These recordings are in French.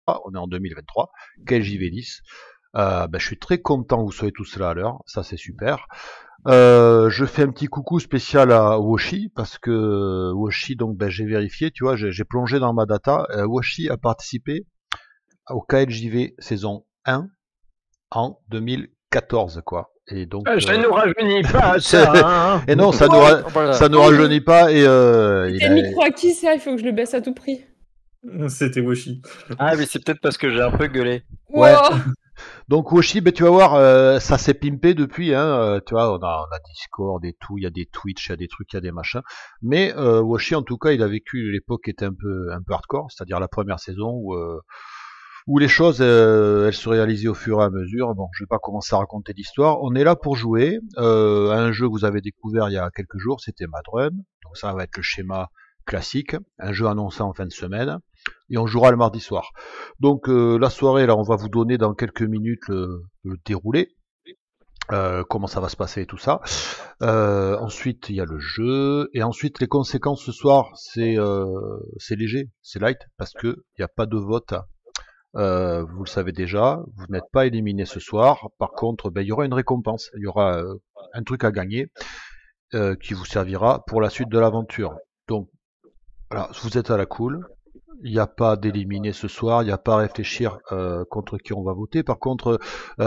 On est en 2023. Quel JV10. Je suis très content que vous soyez tous là à l'heure. Ça, c'est super. Je fais un petit coucou spécial à Woshi parce que Woshi, donc j'ai vérifié, tu vois, j'ai plongé dans ma data. Woshi a participé au KLJV saison 1 en 2014, quoi. Et donc, ça ne nous rajeunit pas, ça. Hein. Et non, ça nous rajeunit pas. Et le micro à qui ça? Il faut que je le baisse à tout prix. C'était Woshi. Ah, mais c'est peut-être parce que j'ai un peu gueulé. Ouais. Donc Woshi, tu vas voir, ça s'est pimpé depuis, hein, tu vois, on a Discord et tout, il y a des Twitch, il y a des trucs, il y a des machins. Mais Woshi, en tout cas, il a vécu l'époque qui était un peu hardcore, c'est-à-dire la première saison où les choses elles se réalisaient au fur et à mesure. Bon, je vais pas commencer à raconter l'histoire. On est là pour jouer à un jeu que vous avez découvert il y a quelques jours, c'était Madrun. Donc ça va être le schéma classique, un jeu annoncé en fin de semaine, et on jouera le mardi soir. Donc la soirée, là, on va vous donner dans quelques minutes le déroulé, comment ça va se passer et tout ça. Ensuite, il y a le jeu, et ensuite les conséquences ce soir, c'est léger, c'est light, parce que il n'y a pas de vote. Vous le savez déjà, vous n'êtes pas éliminé ce soir. Par contre, il y aura une récompense, il y aura un truc à gagner qui vous servira pour la suite de l'aventure. Donc, voilà, vous êtes à la cool. Il n'y a pas d'éliminer ce soir, il n'y a pas à réfléchir contre qui on va voter. Par contre,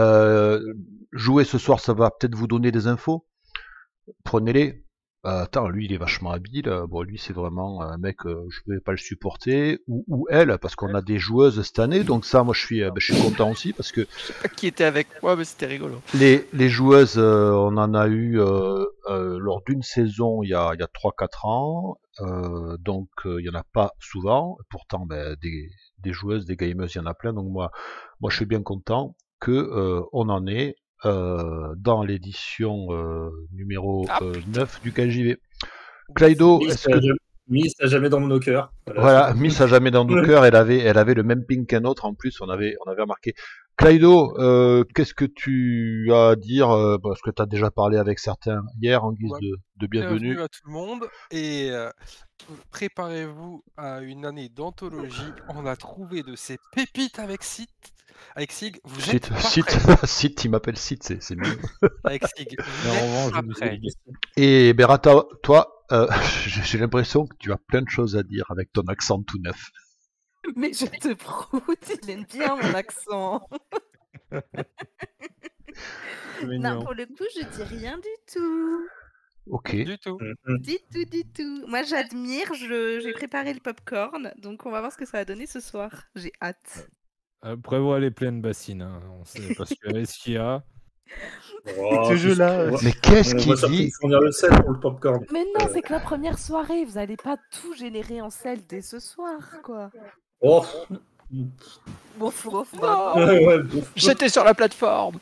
jouer ce soir, ça va peut-être vous donner des infos. Prenez-les. Attends, lui il est vachement habile. Bon, lui c'est vraiment un mec, je vais pas le supporter, ou elle, parce qu'on a des joueuses cette année. Donc ça, moi je suis content aussi parce que. Je sais pas qui était avec moi, mais c'était rigolo. Les joueuses, on en a eu lors d'une saison il y a 3-4 ans. Donc il y en a pas souvent. Pourtant, des joueuses, des gamers, il y en a plein. Donc moi je suis bien content que on en ait dans l'édition numéro 9 du KJV. Clydo, est-ce que... Miss à jamais dans nos cœurs. Voilà, Miss à jamais dans nos cœurs, elle avait le même ping qu'un autre en plus, on avait remarqué. Clydo, qu'est-ce que tu as à dire, parce que tu as déjà parlé avec certains hier en guise de bienvenue. Bienvenue à tout le monde, et préparez-vous à une année d'anthologie. On a trouvé de ces pépites avec Sig. Vous êtes pas prêts. Sid, il m'appelle Sid, c'est mieux. Avec Sig, vous êtes pas prêts. Et Berata, toi, j'ai l'impression que tu as plein de choses à dire avec ton accent tout neuf. Mais je te proute, il aime bien mon accent. Non, pour le coup, je dis rien du tout. Ok. Du tout. Du tout. Moi, j'admire, j'ai préparé le popcorn, donc on va voir ce que ça va donner ce soir. J'ai hâte. Prévois les pleines bassines, hein. On sait parce que est-ce qu'il y a... Ce jeu-là. Mais qu'est-ce qu'il dit? Fournir le sel pour le popcorn. Mais non, c'est que la première soirée, vous allez pas tout générer en sel dès ce soir, quoi. Oh. Bof. J'étais sur la plateforme.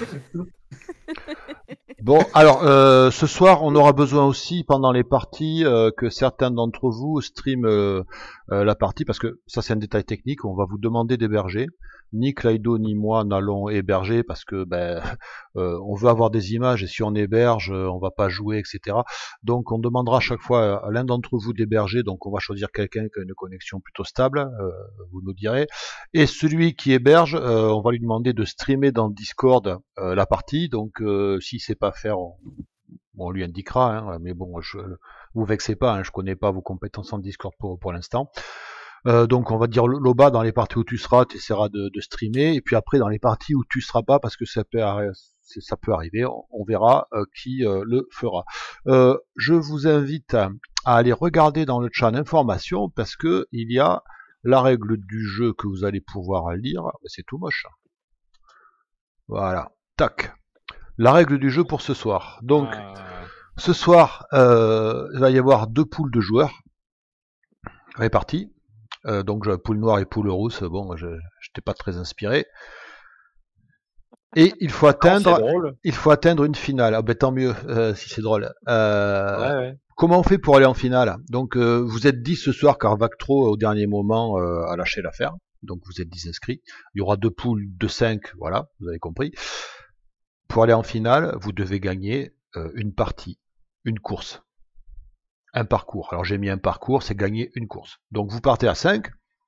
Bon, alors, ce soir, on aura besoin aussi, pendant les parties, que certains d'entre vous streament la partie, parce que ça, c'est un détail technique, on va vous demander d'héberger. Ni Clydo ni moi n'allons héberger, parce que on veut avoir des images, et si on héberge, on va pas jouer, etc. Donc, on demandera à chaque fois à l'un d'entre vous d'héberger, donc on va choisir quelqu'un qui a une connexion plutôt stable, vous nous direz. Et celui qui héberge, on va lui demander de streamer dans Discord la partie, donc si c'est pas faire, on lui indiquera, hein, mais bon, vous vexez pas, hein, je connais pas vos compétences en Discord pour l'instant. Donc on va dire Loba, dans les parties où tu seras, tu essaieras de streamer, et puis après dans les parties où tu seras pas, parce que ça peut arriver, on verra qui le fera. Je vous invite à aller regarder dans le chat l'information, parce que il y a la règle du jeu que vous allez pouvoir lire. C'est tout moche. Voilà, tac. La règle du jeu pour ce soir. Donc, ce soir, il va y avoir 2 poules de joueurs répartis. Donc, poule noire et poule rousse. Bon, je n'étais pas très inspiré. Et il faut atteindre une finale. Ah ben tant mieux si c'est drôle. Ouais. Comment on fait pour aller en finale? Donc, vous êtes 10 ce soir, car Vactro au dernier moment a lâché l'affaire. Donc, vous êtes 10 inscrits. Il y aura 2 poules de 5. Voilà, vous avez compris. Pour aller en finale, vous devez gagner une partie, une course, un parcours. Alors j'ai mis un parcours, c'est gagner une course. Donc vous partez à 5,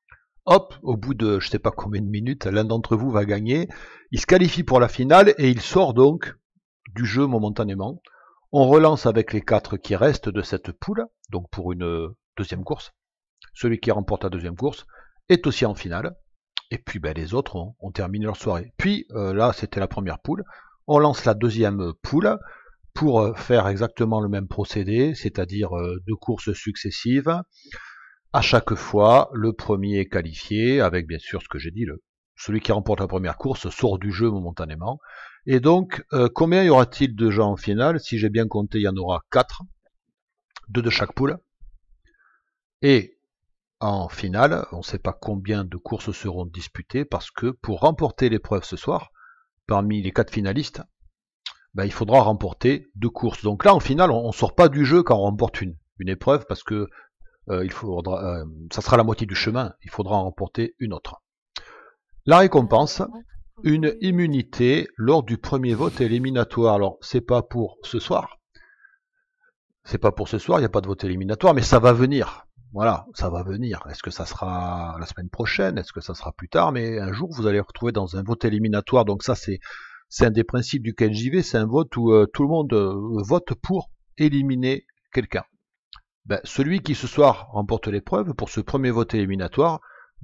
hop, au bout de je sais pas combien de minutes, l'un d'entre vous va gagner. Il se qualifie pour la finale et il sort donc du jeu momentanément. On relance avec les 4 qui restent de cette poule, donc pour une deuxième course. Celui qui remporte la deuxième course est aussi en finale. Et puis les autres ont terminé leur soirée. Puis là, c'était la première poule. On lance la deuxième poule pour faire exactement le même procédé, c'est-à-dire 2 courses successives. À chaque fois, le premier est qualifié, avec bien sûr ce que j'ai dit, celui qui remporte la première course sort du jeu momentanément. Et donc, combien y aura-t-il de gens en finale? Si j'ai bien compté, il y en aura 4, 2 de chaque poule. Et en finale, on ne sait pas combien de courses seront disputées, parce que pour remporter l'épreuve ce soir, parmi les 4 finalistes, il faudra remporter 2 courses. Donc là, en finale, on ne sort pas du jeu quand on remporte une épreuve, parce que ça sera la moitié du chemin, il faudra en remporter une autre. La récompense, une immunité lors du premier vote éliminatoire. Alors, c'est pas pour ce soir. Il n'y a pas de vote éliminatoire, mais ça va venir. Voilà, ça va venir. Est-ce que ça sera la semaine prochaine? Est-ce que ça sera plus tard? Mais un jour, vous allez vous retrouver dans un vote éliminatoire. Donc ça, c'est un des principes du KNJV. C'est un vote où tout le monde vote pour éliminer quelqu'un. Celui qui ce soir remporte l'épreuve, pour ce premier vote éliminatoire,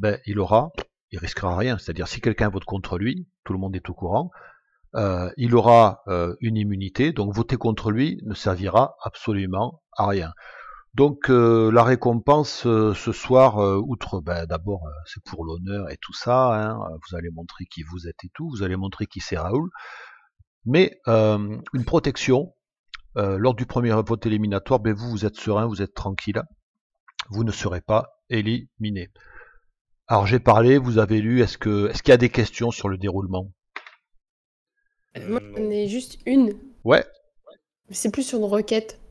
il risquera rien. C'est-à-dire, si quelqu'un vote contre lui, tout le monde est au courant, il aura une immunité. Donc voter contre lui ne servira absolument à rien. Donc la récompense ce soir, outre d'abord c'est pour l'honneur et tout ça, hein, vous allez montrer qui vous êtes et tout, vous allez montrer qui c'est Raoul, mais une protection lors du premier vote éliminatoire, vous êtes serein, vous êtes tranquille, vous ne serez pas éliminé. Alors j'ai parlé, vous avez lu, est-ce qu'il y a des questions sur le déroulement? Moi j'en ai juste une. Ouais. C'est plus sur une requête.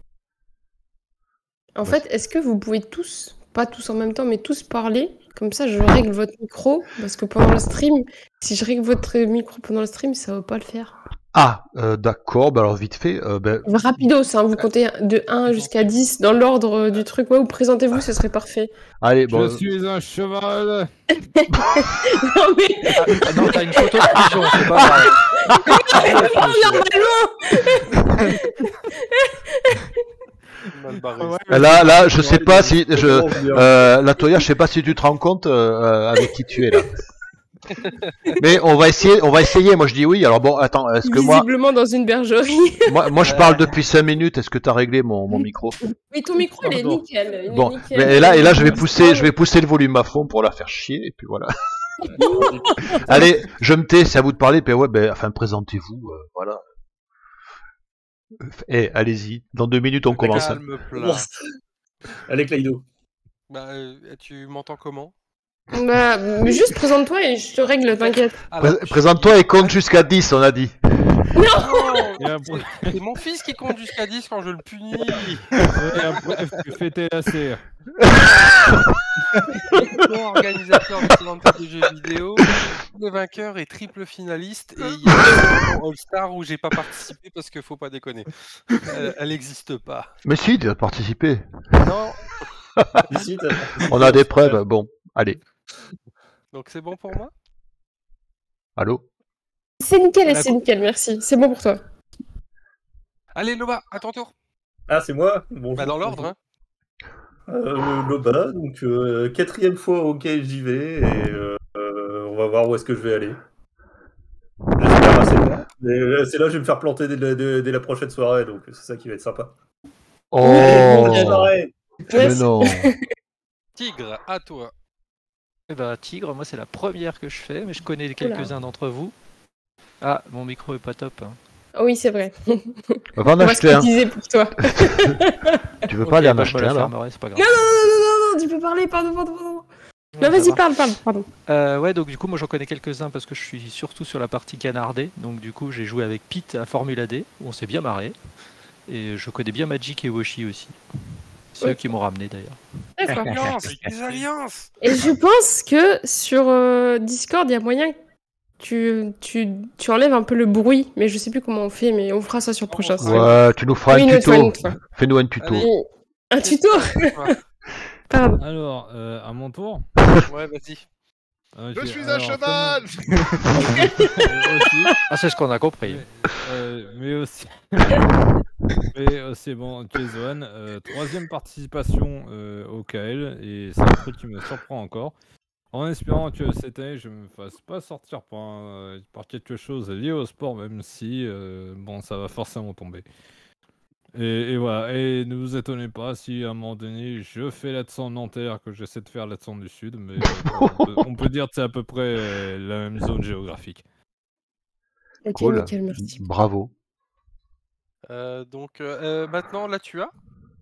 En fait, est-ce que vous pouvez tous, pas tous en même temps, mais tous parler? Comme ça, je règle votre micro, parce que pendant le stream, si je règle votre micro pendant le stream, ça va pas le faire. Ah, d'accord, alors vite fait. Rapidos, hein, vous comptez de 1 jusqu'à 10 dans l'ordre du truc. Ouais, ou présentez-vous, ce serait parfait. Allez, bon. Je suis un cheval. Non, mais. Non, t'as une photo de pigeon, c'est pas mal. Là, je sais pas si la Toya, je sais pas si tu te rends compte avec qui tu es là. Mais on va essayer. Moi je dis oui. Alors bon, attends, est-ce que visiblement dans une bergerie. moi je parle depuis 5 minutes. Est-ce que t'as réglé mon micro? Oui, ton micro il est nickel. Bon, et là je vais pousser le volume à fond pour la faire chier et puis voilà. Allez, je me tais, c'est à vous de parler. Puis présentez-vous, voilà. Allez-y. Dans 2 minutes on commence. Calme plat. Allez, Claydo. Tu m'entends comment? Mais juste présente-toi et je te règle, t'inquiète. Présente-toi et compte jusqu'à 10, on a dit. Non, c'est mon fils qui compte jusqu'à 10 quand je le punis. Bref, tu fais tes lacets. Organisateur de jeux vidéo, le vainqueur est triple finaliste et il y a une All-Star où j'ai pas participé parce qu'il faut pas déconner. Elle n'existe pas. Mais si, tu as participé. Non. On a des preuves, bon, allez. Donc c'est bon pour moi? Allô? C'est nickel, merci. C'est bon pour toi. Allez, Loba, à ton tour. Ah, c'est moi? Bon, dans l'ordre, hein. Loba, donc 4e fois au KNJV et on va voir où est-ce que je vais aller. J'espère assez loin. Mais c'est là que je vais me faire planter dès la prochaine soirée, donc c'est ça qui va être sympa. Oh, Mais non. Tigre, à toi. Tigre, moi c'est la première que je fais, mais je connais quelques-uns d'entre vous. Ah, mon micro est pas top. Hein. Oh oui, c'est vrai. Va en acheter un. Pour toi. Tu veux pas aller en acheter un là? C'est pas grave. Non, tu peux parler, pardon. Non, vas-y, parle, pardon. Ouais, donc du coup, moi j'en connais quelques-uns parce que je suis surtout sur la partie canardée. Donc du coup, j'ai joué avec Pete à Formula D, où on s'est bien marré. Et je connais bien Magic et Woshi aussi. C'est eux qui m'ont ramené d'ailleurs. D'accord. Des alliances. Et je pense que sur Discord, il y a moyen que tu enlèves un peu le bruit, mais je sais plus comment on fait, mais on fera ça sur le prochain stream. Ouais, tu nous feras un tuto. Fais-nous un tuto. Un tuto. Pardon. Alors, à mon tour. Ouais, vas-y. Ok, Je suis un alors, cheval. aussi, Ah, c'est ce qu'on a compris. mais aussi. Mais c'est bon, ok, Zohan, troisième participation au KL, et c'est un truc qui me surprend encore. En espérant que cette année je me fasse pas sortir par quelque chose lié au sport, même si bon, ça va forcément tomber. Et voilà, et ne vous étonnez pas si à un moment donné je fais l'accent nanterre que j'essaie de faire l'accent du sud, mais bon, on peut dire que c'est à peu près la même zone géographique. Ok, Cool. nickel, merci. Bravo. Donc maintenant, là, tu as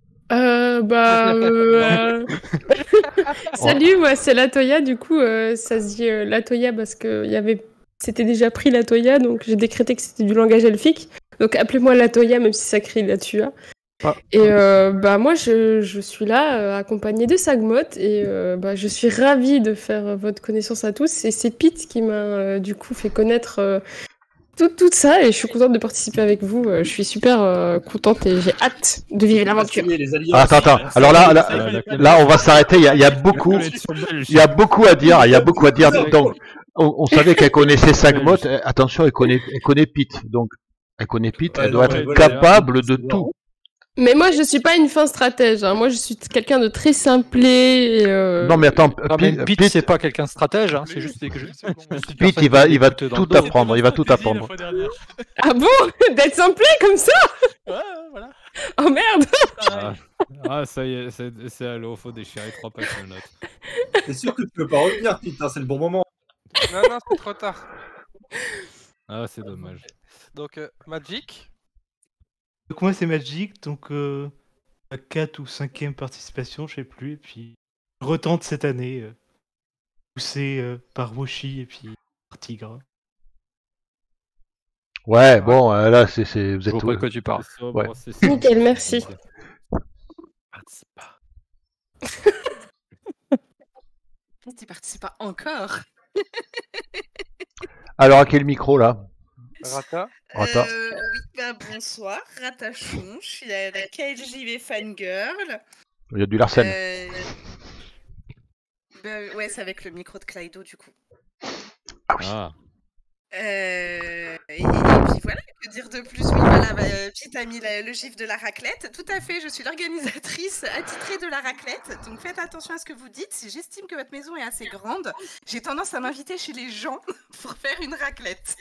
Salut, moi c'est Latoya, du coup ça se dit Latoya parce que c'était déjà pris Latoya, donc j'ai décrété que c'était du langage elfique. Donc appelez-moi Latoya même si ça crie Latua. Ah. Et moi je suis là accompagnée de Sagmot et je suis ravie de faire votre connaissance à tous. Et c'est Pete qui m'a du coup fait connaître tout ça et je suis contente de participer avec vous. Je suis super contente et j'ai hâte de vivre l'aventure. Attends. Alors là, on va s'arrêter. Il y a beaucoup à dire. Donc, on savait qu'elle connaissait Sagmot. Attention, elle connaît Pete. Donc, elle connaît Pete. Elle doit être capable de tout. Mais moi, je suis pas une fin stratège. Hein. Moi, je suis quelqu'un de très simplé. Non, mais attends, Pete, c'est pas quelqu'un de stratège, hein, c'est juste que Pete, il va tout apprendre. Il va tout apprendre. Ah bon? D'être simplé comme ça? Ouais, voilà. Oh merde! Ça y est, c'est à l'eau, faut déchirer 3 pages de notes. C'est sûr que tu peux pas revenir, putain, c'est le bon moment. Non, c'est trop tard. Ah, c'est dommage. Donc, Magic. Donc moi c'est Magic, donc la 4 ou 5e participation, je sais plus, et puis je retente cette année, poussé par Woshi et puis par Tigre. Ouais, bon, là, vous Je êtes vois pas de quoi tu parles. Ouais. Nickel, merci. Tu participes pas encore. Alors, à quel micro, là? Rata. Rata. Oui, bonsoir, Ratachon, je suis la KLJV Fangirl. Il y a du Larsen. Ouais, c'est avec le micro de Clydo du coup. Ah oui. Et puis voilà, que dire de plus? Oui, voilà, Pete a mis le gif de la raclette. Tout à fait, je suis l'organisatrice attitrée de la raclette. Donc faites attention à ce que vous dites. Si j'estime que votre maison est assez grande, j'ai tendance à m'inviter chez les gens pour faire une raclette.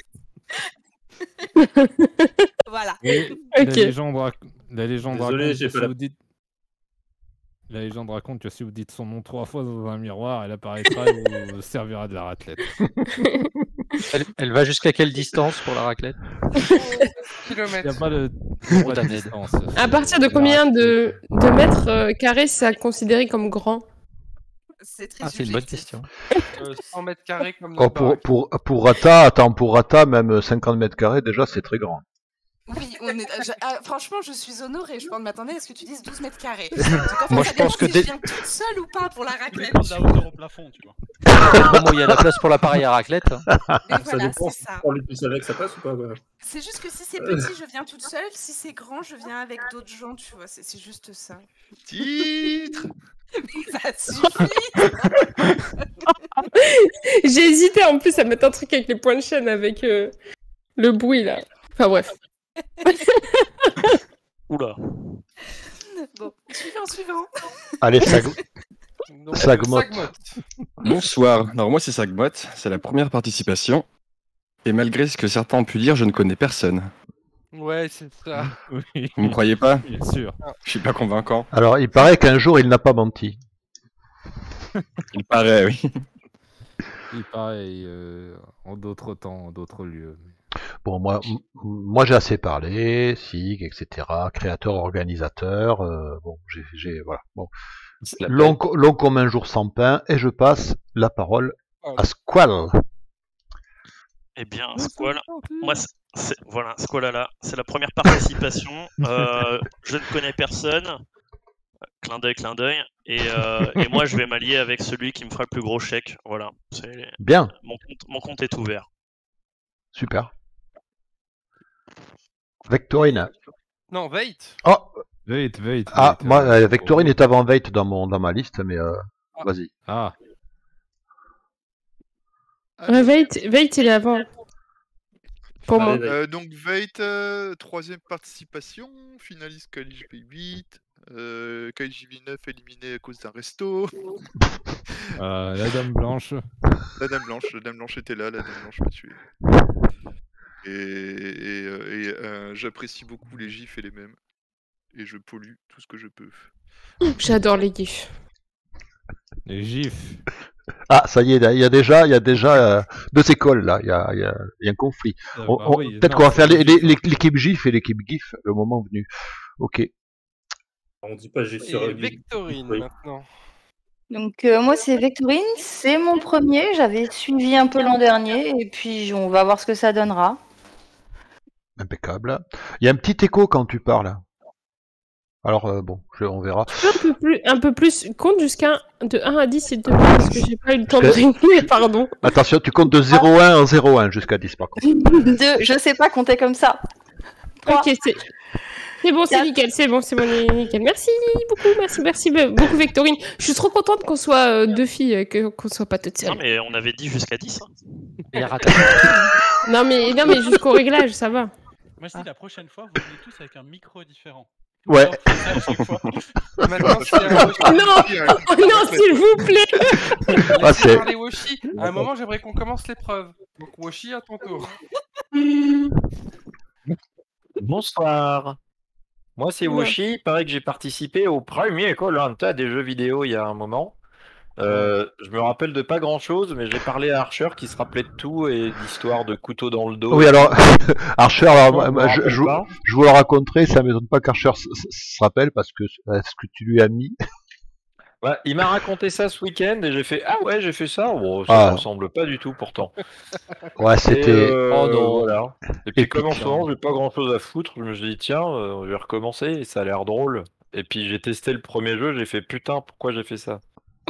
Voilà. La légende Désolé, j'ai pas La légende raconte que si vous dites son nom 3 fois dans un miroir, elle apparaîtra et vous servira de la raclette. Elle va jusqu'à quelle distance pour la raclette? Il n'y a pas de distance. À partir de combien de mètres carrés c'est considéré comme grand? C'est très c'est une bonne question. 100 mètres carrés comme Oh, pour Rata, même 50 mètres carrés, déjà, c'est très grand. Oui, franchement, je suis honorée. Je m'attendais à ce que tu dises 12 mètres carrés. Moi, je pense que je viens toute seule ou pas pour la raclette. La hauteur au plafond, tu vois. Bon, il y a la place pour l'appareil à raclette. Mais Ça voilà, dépend c'est ça. si les puces avec, ça passe ou pas, ouais. C'est juste que si c'est petit, je viens toute seule. Si c'est grand, je viens avec d'autres gens, tu vois. C'est juste ça. Titre. Ça suffit. J'ai hésité en plus à mettre un truc avec les points de chaîne avec le bruit là. Enfin bref. Oula. Bon, suivant. Allez, Sagmot. Bonsoir. Alors moi c'est Sagmot, c'est la première participation. Et malgré ce que certains ont pu dire, je ne connais personne. Ouais, c'est ça. Oui. Vous me croyez pas? Bien sûr. Je suis pas convaincant. Alors, il paraît qu'un jour, il n'a pas menti. Il paraît, oui. Il pareil, en d'autres temps, en d'autres lieux. Bon, moi j'ai assez parlé, SIG, etc. Créateur, organisateur. Bon, voilà. Bon. Long comme un jour sans pain, et je passe la parole à Squall. Eh bien, Squall, moi, Squall, c'est la première participation. Je ne connais personne. Clin d'œil. Et moi, je vais m'allier avec celui qui me fera le plus gros chèque. Voilà. Bien. Mon compte est ouvert. Super. Vectorine. Non, Veit. Oh. Veit. Ah, moi, Vectorine est avant Veit dans ma liste, mais vas-y. Ah. Veit, il est avant. Pour moi. Donc Veit, troisième participation, finaliste KLJP8, KLJV9 éliminé à cause d'un resto. La Dame Blanche. La Dame Blanche était là, la Dame Blanche m'a tué. Et j'apprécie beaucoup les gifs et les mèmes. Et je pollue tout ce que je peux. J'adore les gifs. Les gifs. Ah, ça y est, il y a déjà deux écoles là, il y a un conflit. Peut-être qu'on va faire l'équipe GIF et l'équipe GIF le moment venu. Ok. On dit pas GIF sur Victorine maintenant. Donc moi c'est Victorine, c'est mon premier, j'avais suivi un peu l'an dernier et puis on va voir ce que ça donnera. Impeccable. Il y a un petit écho quand tu parles. Alors bon, on verra. Un peu plus, compte jusqu'à de 1 à 10 s'il te plaît, parce que j'ai pas eu le temps de régler, pardon. Attention, tu comptes de 0,1 en 0,1 jusqu'à 10 par contre. Je sais pas compter comme ça. 3. Ok, c'est bon, c'est nickel, c'est bon, nickel. Merci beaucoup Victorine. Je suis trop contente qu'on soit deux filles, qu'on soit pas toutes seules. Non mais on avait dit jusqu'à 10. Non mais jusqu'au réglage, ça va. Moi je dis la prochaine fois, vous venez tous avec un micro différent. Ouais. Maintenant, non, s'il vous plaît. Laissez parler Woshi. À un moment, j'aimerais qu'on commence l'épreuve. Donc Woshi, à ton tour. Bonsoir. Moi, c'est Woshi. Il paraît que j'ai participé au premier Koh-Lanta des jeux vidéo il y a un moment. Je me rappelle de pas grand chose, mais j'ai parlé à Archer qui se rappelait de tout et d'histoires de couteau dans le dos. Oui, alors, Archer, je vous le raconterai, ça ne m'étonne pas qu'Archer se rappelle parce que ce que tu lui as mis. Ouais, il m'a raconté ça ce week-end et j'ai fait ah ouais, j'ai fait ça. Bon, ça ne ressemble pas du tout pourtant. Ouais, c'était. Oh non, voilà. Et puis, comme en ce moment, j'ai pas grand chose à foutre, je me suis dit tiens, je vais recommencer et ça a l'air drôle. Et puis, j'ai testé le premier jeu, j'ai fait putain, pourquoi j'ai fait ça?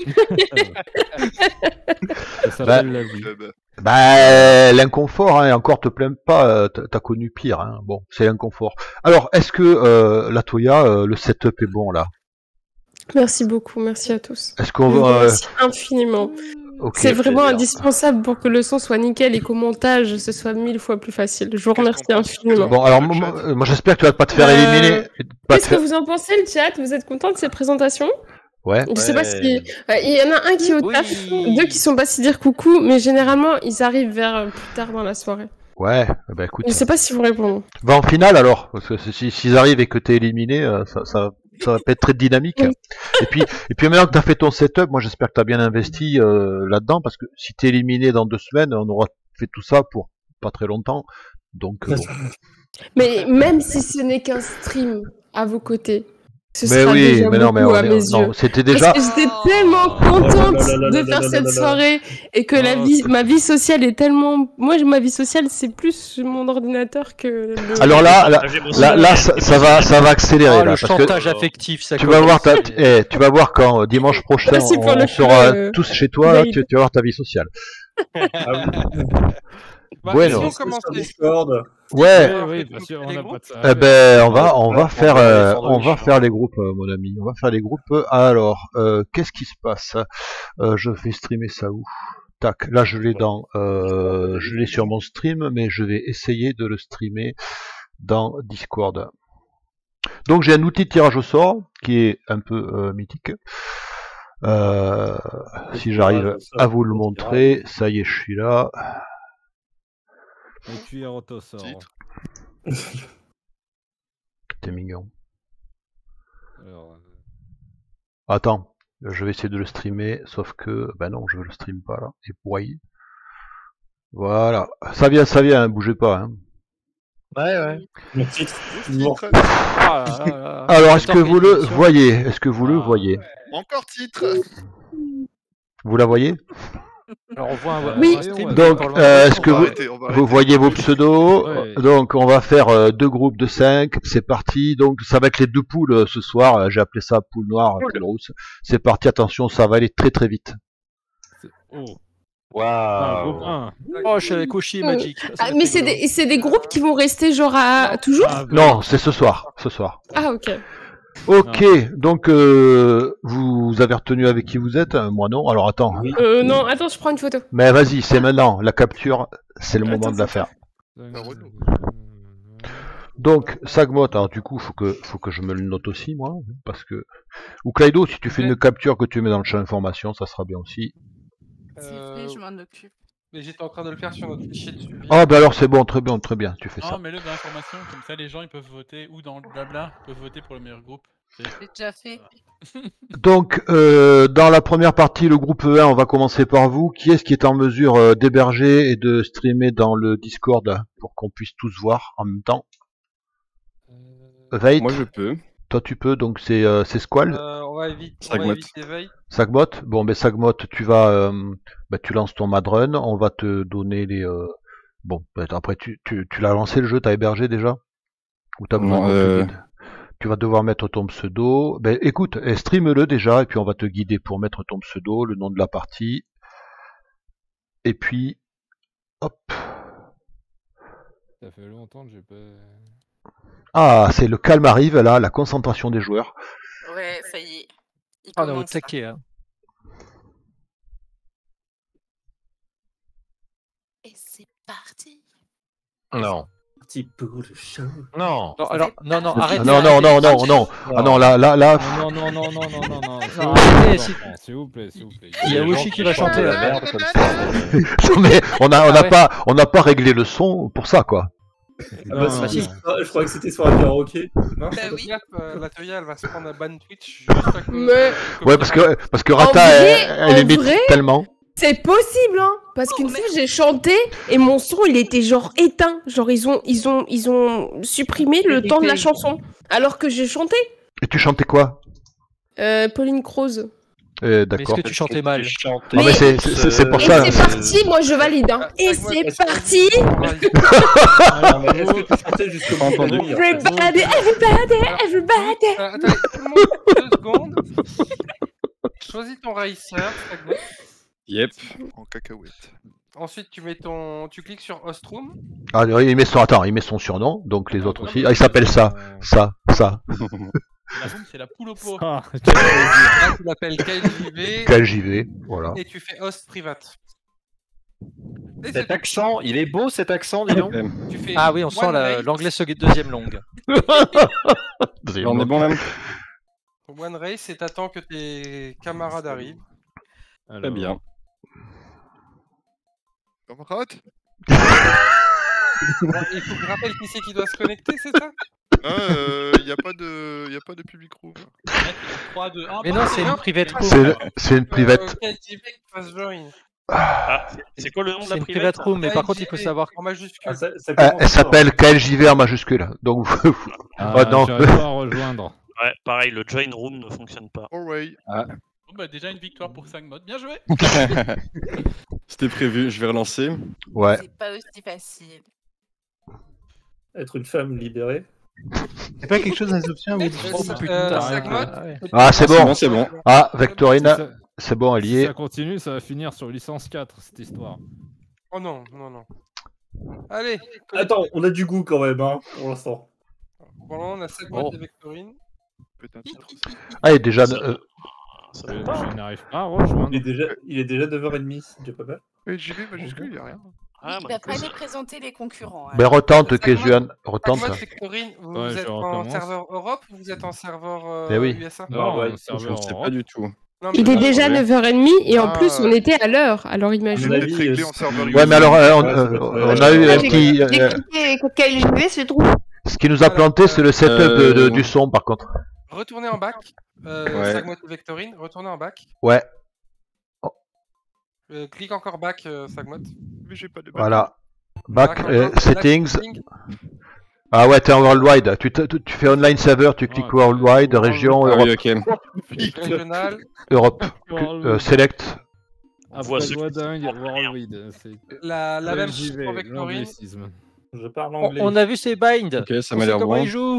L'inconfort, hein, et encore te plains pas, t'as connu pire, hein. Bon, c'est l'inconfort. Alors, est-ce que la Toya, le setup est bon là? Merci beaucoup, merci à tous. Est-ce qu'on va merci infiniment. Okay, c'est vraiment indispensable pour que le son soit nickel et qu'au montage ce soit 1000 fois plus facile. Je vous remercie infiniment. Bon, alors moi j'espère que tu vas pas te faire éliminer. Qu'est-ce que vous en pensez, le chat? Vous êtes content de ces présentations? Ouais. Je sais pas si il y en a un qui est au taf, deux qui sont passés dire coucou, mais généralement ils arrivent vers plus tard dans la soirée. Ouais, bah écoute. Je sais pas si vous répondez. Va en finale alors, parce que s'ils arrivent et que t'es éliminé, ça va pas être très dynamique. Oui. Et puis maintenant que t'as fait ton setup, moi j'espère que t'as bien investi là-dedans, parce que si t'es éliminé dans 2 semaines, on aura fait tout ça pour pas très longtemps. Donc. Bon. Mais même si ce n'est qu'un stream à vos côtés. Mais oui, mais non, non, c'était déjà. Parce que j'étais tellement contente de faire cette soirée et que ma vie sociale est tellement. Moi, ma vie sociale, c'est plus mon ordinateur que. Alors là, ça va accélérer. Le là, chantage affectif, ça. Tu vas voir quand dimanche prochain on sera tous chez toi, là, tu vas voir ta vie sociale. Bueno. Discord. Ouais. Oui, bien sûr, on n'a pas de ça. Eh ben, on va faire les groupes, mon ami. On va faire les groupes. Alors, qu'est-ce qui se passe? Je vais streamer ça où? Tac. Là, je l'ai sur mon stream, mais je vais essayer de le streamer dans Discord. Donc, j'ai un outil de tirage au sort qui est un peu mythique. Si j'arrive à vous le montrer, ça y est, je suis là. Et tu es rotosort. T'es mignon. Alors, attends, je vais essayer de le streamer, sauf que, ben non, je ne le stream pas là. Et broyer. Voilà, ça vient, hein, bougez pas. Hein. Ouais. Le titre. Alors, est-ce que vous le voyez? Est-ce que vous le voyez? Encore titre. Vous la voyez? Alors on voit oui. Donc, est-ce que vous voyez vos pseudos? Ouais. Donc, on va faire 2 groupes de 5. C'est parti. Donc, ça va être les 2 poules ce soir. J'ai appelé ça poule noire, poule rousse. C'est parti. Attention, ça va aller très très vite. Waouh. Oh, je suis avec Oshi et Magic. Mais c'est des groupes qui vont rester genre à toujours? Non, c'est ce soir. Ah, ok. Ok, donc vous avez retenu avec qui vous êtes? Moi non. Alors attends. Non, attends, je prends une photo. Mais vas-y, c'est maintenant. La capture, c'est le moment de la faire. Donc, Sagmot, alors du coup, faut que je me le note aussi, moi, parce que... Ou Kaido, si tu fais une capture que tu mets dans le champ information, ça sera bien aussi. Je m'en occupe. Mais j'étais en train de le faire sur notre fichier de suivi. Ah bah alors c'est bon, très bien, tu fais ça. Non, mets-le dans l'information, comme ça les gens ils peuvent voter, ou dans le blabla, ils peuvent voter pour le meilleur groupe. J'ai déjà fait. Donc, dans la première partie, le groupe E1, on va commencer par vous. Qui est-ce qui est en mesure d'héberger et de streamer dans le Discord pour qu'on puisse tous voir en même temps? Veit, Moi je peux. toi tu peux, donc c'est Squall. On va éviter Veit. Sagmot, bon ben Sagmot, tu vas, tu lances ton Madrun, on va te donner les... Bon, après tu l'as lancé le jeu, t'as hébergé déjà? Ou t'as besoin de guide? Tu vas devoir mettre ton pseudo. Ben écoute, stream-le déjà, et puis on va te guider pour mettre ton pseudo, le nom de la partie. Et puis, hop. Ça fait longtemps que j'ai pas... Ah, c'est le calme arrive là, la concentration des joueurs. Ouais, ça y est. On est au taquet, hein. Et c'est parti. Non. Petit peu le show. Non. Non, alors, non, arrête. Ah, non. Ah non, là. Non. Arrêtez, S'il vous plaît. Il y a Woshi qui va chanter la merde comme ça. Non, mais on n'a pas réglé le son pour ça, quoi. Je crois que c'était sur un karaoké. Non, la Toya, elle va se prendre un ban Twitch juste à cause de... Ouais, parce que Rata, elle émet tellement. C'est possible, hein, parce qu'une fois j'ai chanté et mon son il était genre éteint, genre ils ont supprimé le temps de la chanson alors que j'ai chanté. Et tu chantais quoi? Pauline Croze. D'accord. Est-ce que tu chantais mal? Mais c'est pour ça. C'est parti, moi je valide. Hein. Et c'est parti. Est-ce que tu chantais jusqu'au bout? Everybody. Attendez, tout le monde, 2 secondes. Choisis ton racer, Sagmot. Yep. En cacahuète. Ensuite, tu cliques sur Ostroom. Ah, il met son surnom, donc les autres aussi. Ah, il s'appelle ça. C'est la poule au pot. Là, tu l'appelles KLJV. KLJV, voilà. Et tu fais host private. Cet accent, il est beau cet accent, dis donc. Ah oui, on sent l'anglais deuxième langue. On est bon même. One race et t'attends que tes camarades arrivent. Très bien. Camarade. Il faut que je rappelle qui c'est qui doit se connecter, c'est ça? Il n'y a pas de public room. 3, 2, 1. Mais non, c'est une private room. C'est une private. KLJV qui fasse join. Ah, c'est quoi le nom de la C'est une private room, mais par contre il faut savoir. En majuscule. Elle s'appelle KLJV en majuscule. Donc, non. J'arrive pas à rejoindre. Ouais, pareil, le join room ne fonctionne pas. Alright. Bon, bah, déjà une victoire pour Sagmot. Bien joué. C'était prévu, je vais relancer. Ouais. C'est pas aussi facile. Être une femme libérée. C'est pas quelque chose dans les options où Ah, c'est bon. C'est bon. Ah, Vectorina, c'est bon, elle y Si est. ça continue, ça va finir sur licence 4, cette histoire. Oh non. Allez. Attends, on a du goût quand même, hein, pour l'instant. Bon, on a Sagmot et Vectorine. Ah, il est déjà. Je n'arrive pas à rejoindre. Il est déjà 9h30, c'est déjà pas mal. Mais j'y vais majuscule, il a rien. Il va pas aller présenter les concurrents. Ben retente, Kezuan, retente. Sagmot, Vectorine, vous êtes en serveur Europe ou vous êtes en serveur USA? Non, je ne sais pas du tout. Il est déjà 9h30 et en plus on était à l'heure, alors imagine. Ouais, mais alors on a eu un petit. KLJV, c'est trop. Ce qui nous a planté, c'est le setup du son par contre. Retournez en back. Sagmot et Vectorine, retournez en back. Ouais. Clique encore back, Sagmot. Mais j'ai pas de back. Voilà. Back, settings. Ah ouais, t'es en worldwide. Tu fais online server, tu cliques worldwide, région, Europe. Régional. Europe. Select. Après loi dingue, worldwide. La même chose pour Vectorine. Je parle anglais. On a vu ses binds. Ok, ça m'a l'air bon. Comment il joue.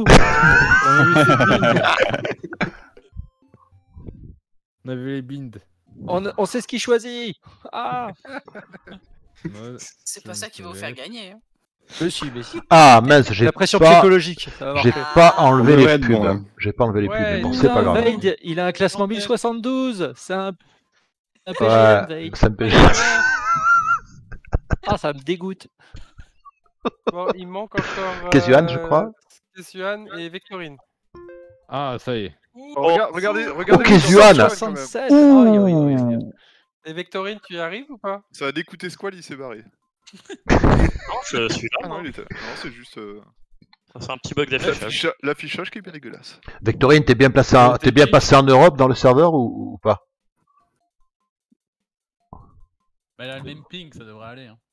On a vu les binds. On sait ce qu'il choisit. Ah. C'est pas ça qui va vous faire gagner. Hein. Mais si. Ah mince, j'ai La pression pas... psychologique. Ça va J'ai marcher. pas enlevé On devrait les être pubs. bon, hein. J'ai pas enlevé les pubs, mais bon, Il c'est a pas un grave. Vade, il a un classement 1072. C'est un PGM, Ouais, Vade. ça me plaît. Ah, ça me dégoûte. Bon, il manque encore. Kesuan, je crois. Kesuan et Victorine. Ah, ça y est. Regardez Oh, les Kesuan. sensations, quand même. 67. Aïe, aïe, aïe, aïe. Et Victorine, tu y arrives ou pas? Ça a dégoûté Squall, il s'est barré. Non, je suis là. Ah non, moi. non, c'est juste C'est un petit bug d'affichage. l'affichage qui est bien dégueulasse. Victorine, t'es bien passé en Europe dans le serveur ou pas? Bah, elle a le même ping, ça devrait aller. Hein.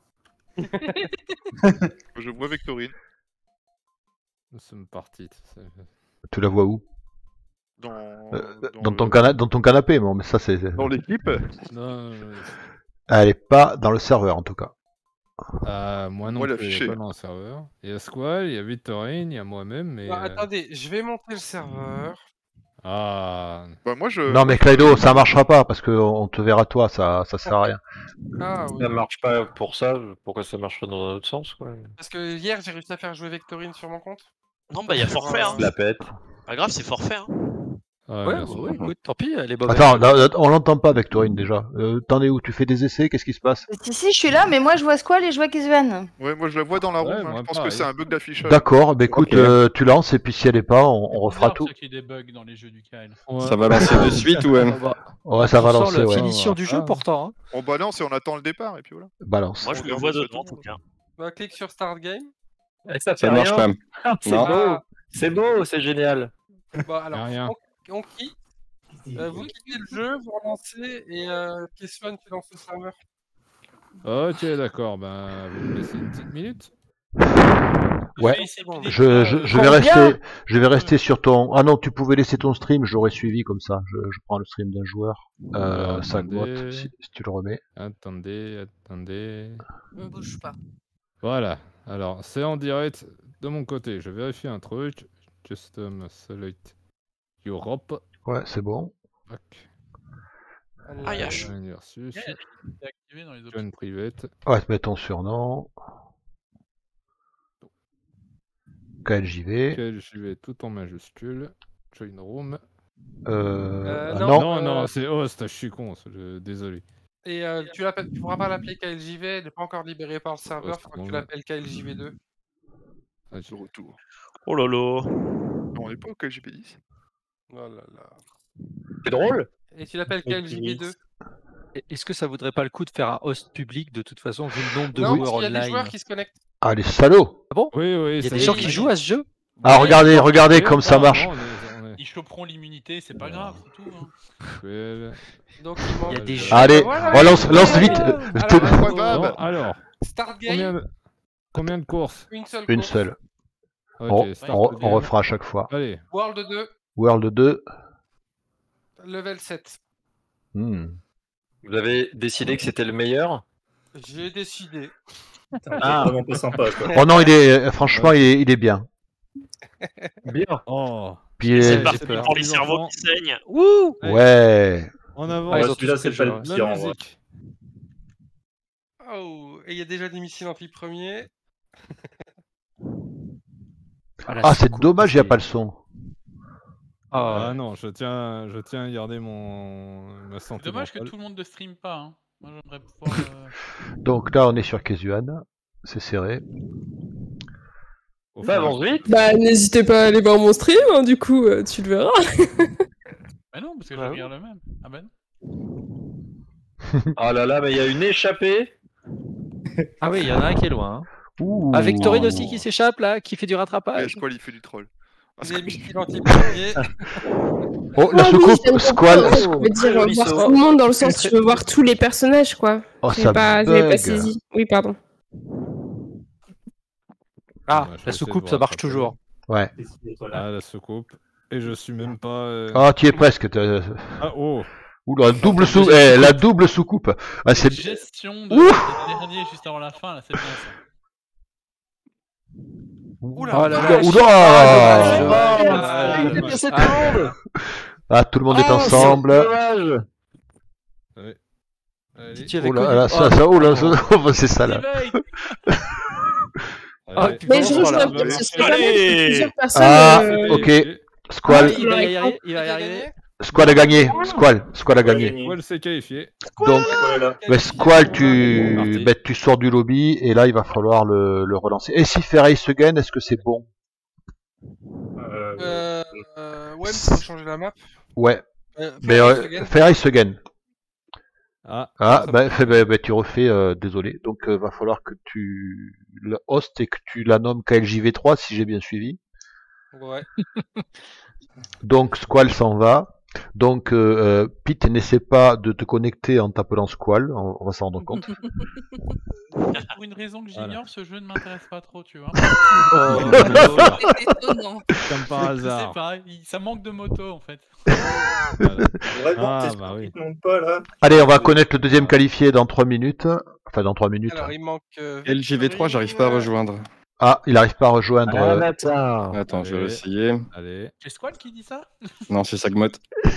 Je vois Victorine Nous sommes partis. Tu la vois où? dans Dans ton canapé, bon, mais ça c'est... dans l'équipe. Non, Elle est pas dans le serveur en tout cas. moi non Moi, plus, l'affiché. pas dans le serveur. Il y a Squall, il y a Victorine, il y a moi-même, mais... Bah, attendez, je vais monter le serveur. Ah... Bah moi je. Non mais Clydo, ça marchera pas parce qu'on te verra toi, ça sert à rien. Ah oui. Ça marche pas pour ça, pourquoi ça marcherait dans un autre sens, quoi? Parce que hier, j'ai réussi à faire jouer Victorine sur mon compte. Non, bah, il y a forfait. Hein. La pète. Pas grave, c'est forfait. Hein. Ouais, écoute, tant pis, elle est bonne. Attends, là, on l'entend pas Victorine déjà. T'en es où? Tu fais des essais? Qu'est-ce qui se passe? Si, je suis là, mais moi je vois Squall et je vois Kezuan. Ouais, moi je la vois dans la room. moi, Je pense pareil. que c'est un bug d'affichage. D'accord, bah écoute, Ok. tu lances et puis si elle est pas, on refera Bizarre, tout. ceux qui débug dans les jeux du Kyle. Ça va lancer de suite ou Ouais, ça va Tu sens lancer, la ouais. finition du jeu Ah. pourtant. Hein. On balance et on attend le départ et puis voilà. Balance. Moi, je On le regarde vois le dedans, en bouton. tout cas. Bah, clique sur Start Game. Ça marche pas. C'est Non. beau, c'est beau, c'est génial. Bah, alors, rien. on quitte. Vous quittez le jeu, vous relancez et Kesuan, tu lances le serveur. Ok, d'accord, ben vous me laissez une petite minute. Ouais. C'est bon. Je vais rester sur ton... Ah non, tu pouvais laisser ton stream, j'aurais suivi comme ça. Je prends le stream d'un joueur. Alors, Ça attendez. botte, si tu le remets. Attendez. On bouge pas. Voilà, alors c'est en direct de mon côté. Je vérifie un truc. Custom Select Europe. Ouais, c'est bon. Tac. Ah, Yash. Versus. C'est activé dans les options. Join private. Ouais, mets ton surnom. KLJV. Ok, j'y vais tout en majuscule. Join room. Non. Non, c'est host, je suis con, désolé. Et tu pourras pas l'appeler KLJV, elle n'est pas encore libérée par le serveur, faut que tu l'appelles KLJV2. Ah, De retour. Oh lolo. On est pas au KGP10. Oh là là. C'est drôle. Et tu l'appelles KLJV2. Est-ce que ça vaudrait pas le coup de faire un host public de toute façon vu le nombre de Non, joueurs parce qu'il y a online? des joueurs qui se connectent. Ah, les salauds! Ah bon? Oui, Il y a des gens qui jouent à ce jeu? Ah, regardez comme ça marche. Ils choperont l'immunité, c'est pas grave, c'est tout. Hein. Donc il manque... Il y a des jeux. Allez, Voilà. lance vite. Start game. Combien de courses? Une seule Une course. seule. Ok, On refera à chaque fois. Allez. World 2, World 2. level 7. Hmm. Vous avez décidé que c'était le meilleur? J'ai décidé. Ah. Vraiment pas sympa quoi. Oh non, franchement, il est bien. Bien. Oh. Puis, C'est parti pour les cerveaux qui saignent. Wouh! ouais. En avant. Ouais, celui-là, c'est pas le pire en vrai. Oh, et il y a déjà des missiles anti-premiers. Ah, c'est dommage, il n'y a pas le son. Ah non, je tiens à garder ma santé. C'est dommage que mentale. tout le monde ne stream pas. Hein. Moi, j'aimerais pouvoir. Donc là, on est sur Kesuan. C'est serré. Ça avance vite. Bah, n'hésitez pas à aller voir mon stream, hein, du coup, tu le verras. Bah non, parce que je regarde le même. Ah ben. Oh là là, mais il y a une échappée. Ah oui, il y en a un qui est loin. Hein. Ouh. Ah, Victorine aussi qui s'échappe là, qui fait du rattrapage. Squall, il fait du troll. Les missiles anti-premiers. Oh, la soucoupe, Squall. Je veux dire, voir tout le monde dans le sens, tu veux voir tous les personnages, quoi. Oh, J'avais ça pas bug. saisi. Oui, pardon. Ah, Ouais, je vais la essayer soucoupe, de ça voir marche après. toujours. Ouais. Ah, la soucoupe. Et je suis même pas. Ah, tu y es presque. Ah, oh. Ouh, la double soucoupe. Ah, c'est... Gestion de Ouh. dernier juste avant la fin, là, c'est bien ça. Oula, Oh là là, Ah, tout le monde est ensemble. Allez. Si tu avais Oh là connu- là, ça, oh là, ça, c'est ça là. Allez. Mais je rejoins Voilà. bien, ce serait pas mal que plusieurs personnes. Ah, ok. Squall. Il va y arriver, il va y arriver. Squall a gagné. Squall a gagné. Squall s'est qualifié. Donc, Voilà. bah, Squall, Parti. tu sors du lobby et là, il va falloir le relancer. Et si Ferrey se gagne, est-ce que c'est bon? Ouais, mais faut changer la map. Ouais. Mais Ferrey se gagne. Ferrey se gagne. Ah, Tu refais, désolé. Donc, va falloir que tu le host et que tu la nommes KLJV3 si j'ai bien suivi. Ouais. Donc, Squall s'en va. Donc, Pete, n'essaie pas de te connecter en t'appelant Squall, on va s'en rendre compte. Pour une raison que j'ignore, ce jeu ne m'intéresse pas trop, tu vois. C'est étonnant. Comme par Je sais hasard. pas, ça manque de moto en fait. Vraiment, Ah, t'es bah oui. qui te monte pas là. Allez, on va connaître le deuxième qualifié dans 3 minutes. Enfin, dans 3 minutes. Alors, il manque. LGV3, j'arrive pas à rejoindre. Ah, il arrive pas à rejoindre. Attends, je vais essayer. Allez. C'est Squall qui dit ça? Non, c'est Sagmot.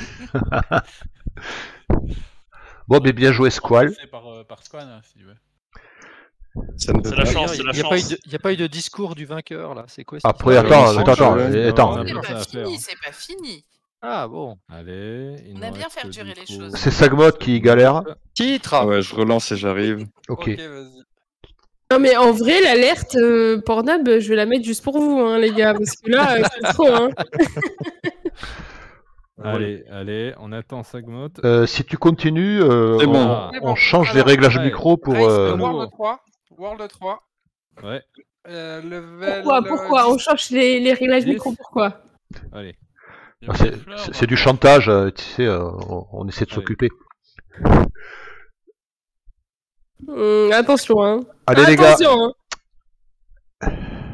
Bon, mais bien joué, Squall. C'est par Squall, si tu veux. Ça ne peut C'est la pas. chance, c'est la Il chance. n'y a pas eu de discours du vainqueur là, c'est quoi cette Après, histoire attends. On a Attends. plein ça à faire. C'est pas fini. Ah bon. Allez. il On nous a bien reste fait durer du les coup- choses. C'est Sagmot qui galère. Titre. Ah ouais, je relance et j'arrive. Ok. vas-y. Non, mais en vrai, l'alerte Pornhub, je vais la mettre juste pour vous, hein, les gars, parce que là, c'est trop, hein. Allez, on attend Sagmot. Si tu continues, C'est bon. on change les Alors, réglages ouais. micro pour. World 3. World 3. Ouais, Level. Pourquoi On change les réglages Yes. micro, pourquoi allez. Il y a C'est des fleurs, c'est du chantage, tu sais, on essaie de Ouais. s'occuper. Attention, hein. Allez, les gars. Attention, hein.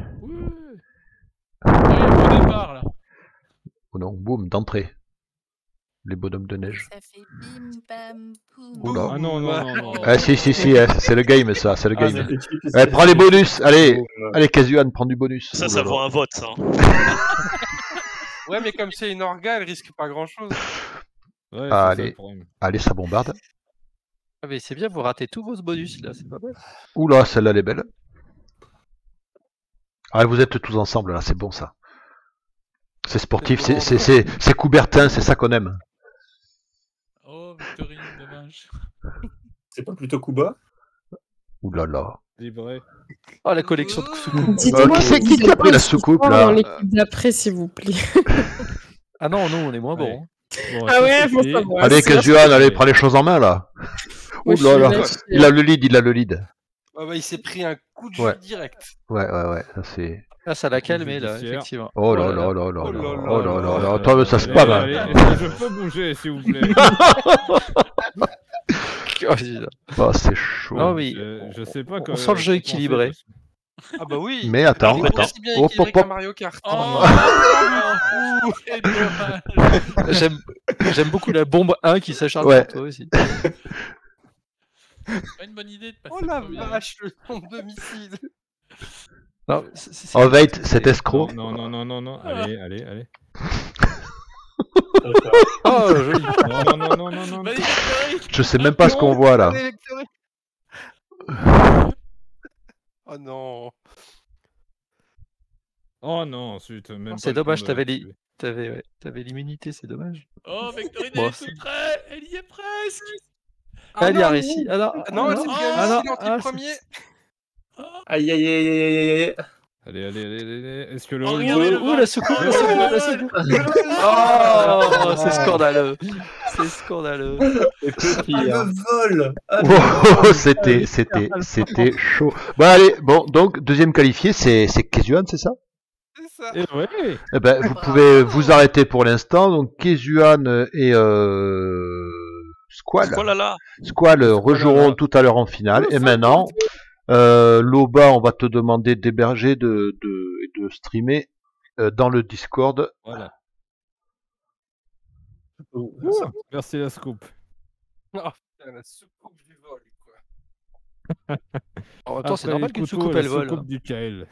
au départ là. Oh non, boum, d'entrée. Les bonhommes de neige. Ça fait bim bam poum. Oula. Ah non. Ah si, c'est le game ça, c'est le Ah, game. c'est petit, Eh, prends les bonus, allez Kazuhan, prends du bonus. Ça, Oh ça là là. vaut un vote, ça. Ouais, mais comme c'est une orga, elle risque pas grand chose. Ouais, Ah, c'est ça le allez. problème. Allez, ça bombarde. Ah mais c'est bien, vous ratez tous vos bonus là, c'est pas mal. Oula, celle-là elle est belle. Ah, vous êtes tous ensemble là, c'est bon ça. C'est sportif, c'est Coubertin, c'est ça qu'on aime. Oh, Victorine, dommage. C'est pas plutôt Kuba? Ouh là. Livré. Oh la collection de soucoupes. Dites-moi qui c'est si qui a pris la soucoupe dans là? l'équipe d'après, s'il vous plaît. Ah non, nous on est moins bons. Bon, Ah ouais, c'est faut fait. savoir. Allez, c'est Kazuhan, allez, prends les choses en main là. Moi, Ouh je là suis là. lâché. Il a le lead. Ah bah, il s'est pris un coup de jus Ouais. direct. Ouais, ça c'est. Ah ça l'a calmé là, Judiciaire. effectivement. Oh là Oh là là là là oh là. là Oh là là là là. là. Attends, mais ça se Allez, passe. allez, est-ce que je peux bouger, s'il vous plaît? Oh, putain. Oh, c'est chaud. Non mais Je sais pas. on sent le jeu équilibré. Ah bah oui. Mais attends, Il est attends. aussi bien Hop, équilibré hop, hop. qu'un Mario Kart. Oh, quel dommage. J'aime beaucoup la bombe 1 qui s'acharne Ouais. sur toi aussi. C'est pas une bonne idée de passer Oh la premier. vache, le nombre de missiles. Non, Oh, wait, cet escroc. Non. Allez. Oh joli. Non. Vas-y, Victorine. Je sais même pas ce qu'on voit là. Allez, Victorine. Oh non. Oh non, zut, même C'est pas le dommage, temps de- t'avais l'immunité, c'est dommage. Oh, Victorine, Bon, elle est c'est- tout près. Elle y est presque. Ah, elle y a réussi. Ah non, Ah non, elle s'est pris un non, missile anti-premier. Aïe aïe aïe aïe aïe. Allez. Est-ce que le Oh, haut regardez le la soucoupe, Oh, la soucoupe, le la soucoupe. Oh, c'est scandaleux. C'est scandaleux. Le vol. Oh, c'était chaud. Bon, allez, donc, deuxième qualifié, c'est Kazuhan, c'est ça? C'est ça. Et ouais. Eh ben, vous pouvez vous arrêter pour l'instant. Donc, Kazuhan et Squall. Oh là là. Squall rejoueront tout à l'heure en finale. Et maintenant, Loba, on va te demander d'héberger, de streamer dans le Discord. Voilà. Oh, Merci la scoop. Oh putain, la soucoupe du vol, quoi. En même temps, c'est Après normal les qu'une couteaux, soucoupe la elle vole. soucoupe du Kael.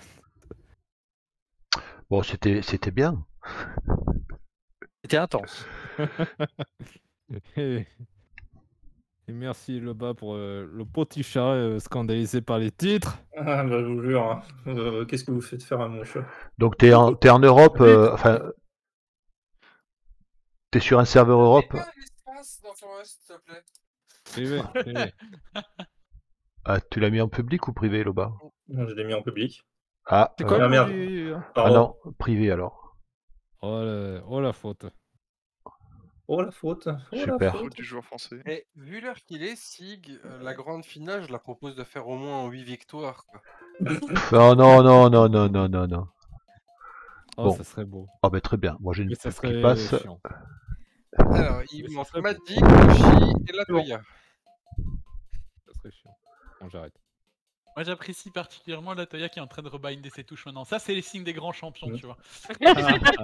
Bon, c'était bien. C'était intense. Et- Et merci Loba pour le petit chat scandalisé par les titres. Ah, bah, je vous jure, hein. Qu'est-ce que vous faites faire à mon chat? Donc t'es en Europe, enfin, t'es sur un serveur Europe. Dans ton host, s'il te plaît. Privé, privé. Ah, tu l'as mis en public ou privé, Loba? Non, je l'ai mis en public. Ah, C'est quoi Ah, le merde. nom du- ah Pardon. non, privé alors. Oh la faute. Oh la faute. Oh, la Super. faute. Faute du joueur français. Et vu l'heure qu'il est, Sig, la grande finale, je la propose de faire au moins en 8 victoires. Quoi. Non, non, non, non, non, non, non, non. Oh, Bon. ça serait beau. Ah ben très bien. Moi j'ai une Mais ça pub qui serait passe. chiant. Alors, il manque Magic, Yoshi et la Toya. Ça serait chiant. Bon, j'arrête. Moi j'apprécie particulièrement la Toya qui est en train de rebinder ses touches maintenant. Ça c'est les signes des grands champions, tu vois. Non,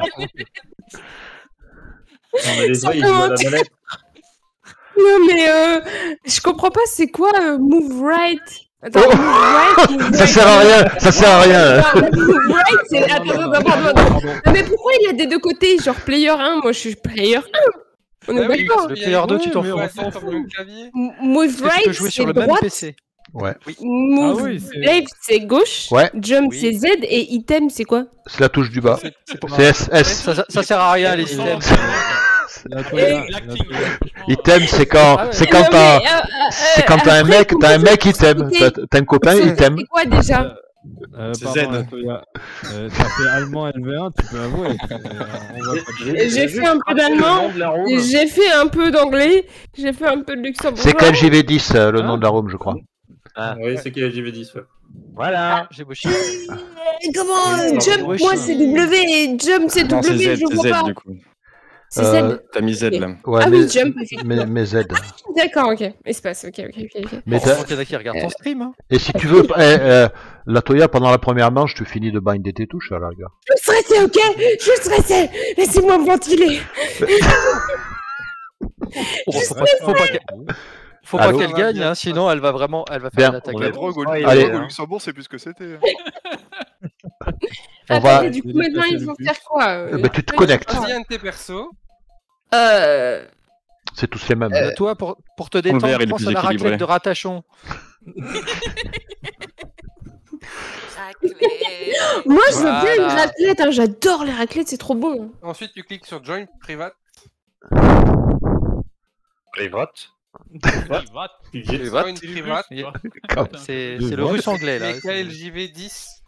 mais les vrais, ils jouent à la manette. Non mais je comprends pas, c'est quoi move right? Attends, Oh move right, move Ça right. sert à rien, ça sert à rien. Non, move right, c'est... Attends, pardon. Non, mais pourquoi il y a des deux côtés? Genre player 1, moi je suis player 1. On est Ah oui, d'accord. Le player 2, tu t'en fous. Comme le clavier. Move Parce que tu right, peux jouer sur c'est le même droite. PC. Ouais. Move Ah oui, c'est- left, c'est gauche. Ouais. Jump, Oui. c'est Z. Et item, c'est quoi? C'est la touche du bas. C'est pour- C'est S. Ça sert à rien les items. La Toya, L'acting, la Toya. Item, c'est quand, Ah ouais. c'est quand Non, t'as, mais, c'est quand t'as un après, mec, comment t'as un ça mec peut item. s'expliquer? T'as un copain item. C'est quoi déjà? C'est Pardon, Z. la Toya. T'as fait allemand LV1, tu peux avouer. On va pas J'ai fait un peu d'allemand, j'ai fait un peu d'anglais, j'ai fait un peu de luxembourgeois. C'est KLJV10, le nom de la room, je crois. Oui, c'est KLJV10. Ouais. Voilà. J'ai bossé. Comment Jump, Oui, moi oui. c'est W et Jump c'est Non, c'est W, Z, je c'est vois Z pas. du coup. C'est Z. T'as mis Z là. Ouais, Ah mais, oui, Jump, effectivement. mais Z. D'accord, ok. Espace, ok. Mais Heureusement qu'il y en a qui regardent ton stream. Hein. et si tu veux, la Toya, pendant la première manche, tu finis de binder tes touches, à la rigueur. Je suis stressée, ok? Je suis stressée. Laissez-moi me ventiler. Faut pas Allô qu'elle gagne, hein, sinon elle va vraiment, elle va faire Bien. une attaque. On a drogue au, Allez. au Luxembourg, c'est plus ce que c'était. On va. Attendez, du coup, maintenant, il faut faire quoi? Bah, tu te connectes. Vas-y, un de tes persos. C'est tous les mêmes. Toi, pour te Le détendre, vert, il est pense plus à la équilibré. raclette de Ratachon. Moi, je veux bien une Voilà. raclette, hein. J'adore les raclettes, c'est trop bon. Ensuite, tu cliques sur Join Private. Private. Join Private. C'est le russe anglais là. Et KLJV10.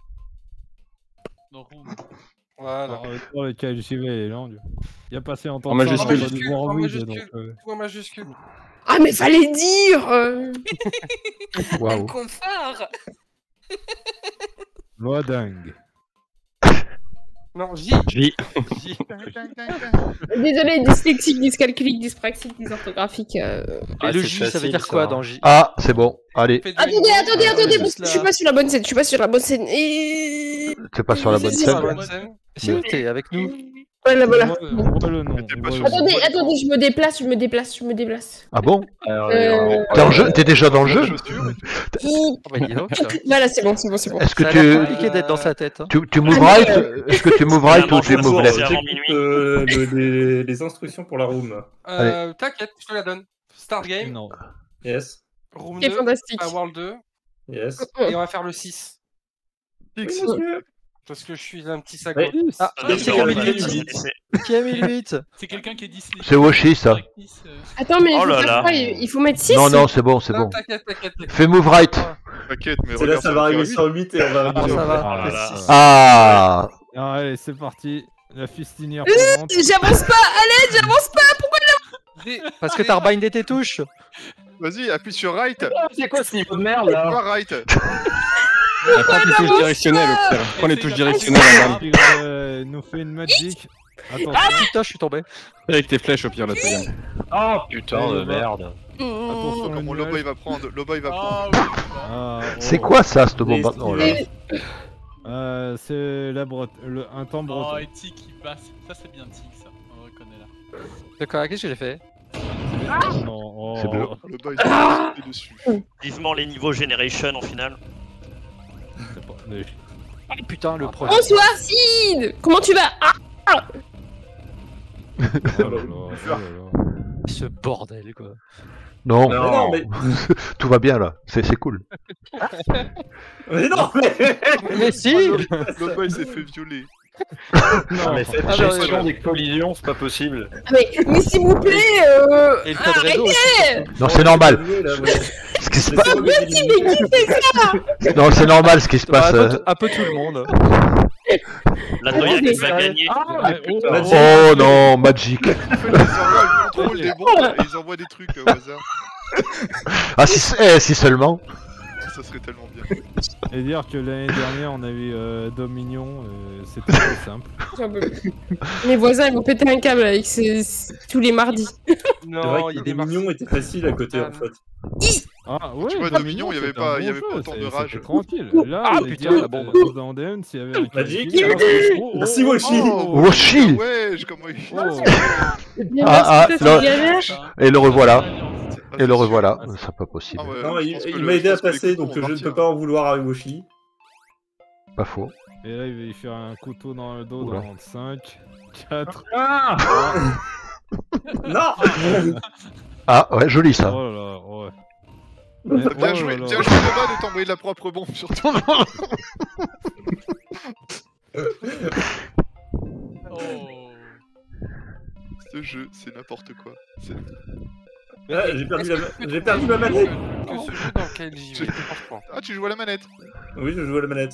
Voilà. Oh, le KLJV est lent. Il y a passé en temps En de majuscule. temps, on va du voir En vide, majuscule. donc, Tout en majuscule. Ah, mais fallait dire Waouh. Confort. Loi dingue. Non, J. J. Désolé, dyslexique, dyscalculique, dyspraxique, dysorthographique. Et Ah, le c'est J, ça veut facile, dire quoi ça. dans J? Ah, c'est bon. Allez, Attendez, parce que là. je suis pas sur la bonne scène, je suis pas sur la bonne scène. Et... c'est pas sur la bonne C'est scène. ça, Bonne scène. Si t'es avec nous. Voilà, voilà. On voit le nom. Mais t'es on pas voit sûr. le nom. Attendez, je me déplace. Ah bon? Euh, T'es en jeu? T'es déjà dans le jeu? Oh, bah, dis donc. Voilà, c'est bon. Est-ce que Ça a l'air tu, compliqué d'être dans sa tête. Hein. tu move right? Est-ce que tu move right ou tu move Bonjour, left? c'est avant minuit. Les instructions pour la room. T'inquiète, je te la donne. Start game. Non. Yes. Room C'est 2. fantastique. World 2. Yes. Et on va faire le 6. X. Parce que je suis un petit sac. Ouais. Ah, Ça c'est donne qui a le mis droit le de 8? laisser. Qui a mis le 8? C'est quelqu'un qui est Disney. C'est Washi, ça. Attends, mais il Oh faut là faire là. quoi? Il faut mettre 6? Non, non, c'est bon, c'est Non, bon. t'inquiète. Fais move right. T'inquiète, mais C'est là, regarde, ça va arriver faire sur 8 et on va arriver Ah, sur ça va. Oh là là. Ah! Ah, allez, c'est parti. La fistinière Euh, courante. J'avance pas, allez, j'avance pas. Pourquoi Parce que t'as rebindé tes touches. Vas-y, appuie sur right. C'est quoi ce niveau de merde là? Pas right. Prends les touches directionnelles, au pire. Prends les touches directionnelles, madame. Tigre nous fait une magic. Attention. Ah putain, je suis tombé. Avec tes flèches, au pire, la Toya. Oh putain de merde. Attention, le Comment nuage. Loba il va prendre. Loba il va prendre. Ah oui. Ah, C'est oh. quoi ça, ce bombardement là? C'est la un temps Oh, breton. et Tic qui passe. Ça c'est bien Tic ça. On le reconnaît là. D'accord, qu'est-ce que j'ai fait? Non, oh. C'est bleu. Loba il va sauter dessus. Vivement les niveaux Generation en finale. C'est pas- mais- Ah putain, le projet. Bonsoir, Sid. Comment tu vas? Ah, Oh là là, oh là là. Ce bordel quoi. Non, Mais non, mais... tout va bien là, c'est cool. Mais non, mais... Mais si. Loba, il s'est fait violer. Non, mais cette gestion des collisions, c'est pas possible. Mais s'il vous plaît, Et le code réseau arrêtez. Non, c'est normal. Ce qui se passe. C'est pas possible, mais qui fait ça? Non, c'est normal ce qui se passe. Un peu tout le monde. La Toya qui va gagner. Oh non, Magic. Ils contrôlent des bombes et ils envoient des trucs au hasard. Ah, si seulement. Ça serait tellement bien. Et dire que l'année dernière, on avait Dominion, c'était très simple. J'en peux plus. Mes voisins, ils vont péter un câble avec tous les mardis. Non, il y a des mignons étaient faciles à côté en fait. Ah ouais, Tu vois, Dominion, il y avait pas tant de rage. C'était tranquille. Là, Ah, les putain, gars, la bombe. Dans Dance, il y avait un Magic. qualifié. Merci, Washi. Washi. Ouais, comment il Et le revoilà. Et le revoilà. C'est pas possible. Non, il m'a aidé à passer, donc je ne peux pas en vouloir à Washi. Pas faux. Et là, il va y faire un couteau dans le dos Oula. dans 5, 4. Non. Ah ouais, joli ça. Oh là là, ouais. Bien joué, Loba, de t'envoyer de la propre bombe sur toi. Ce jeu, c'est n'importe quoi. Ah, j'ai perdu ma manette. Que ce jeu dans lequel j'y vais, franchement. Ah, tu joues à la manette? Oui, je joue à la manette.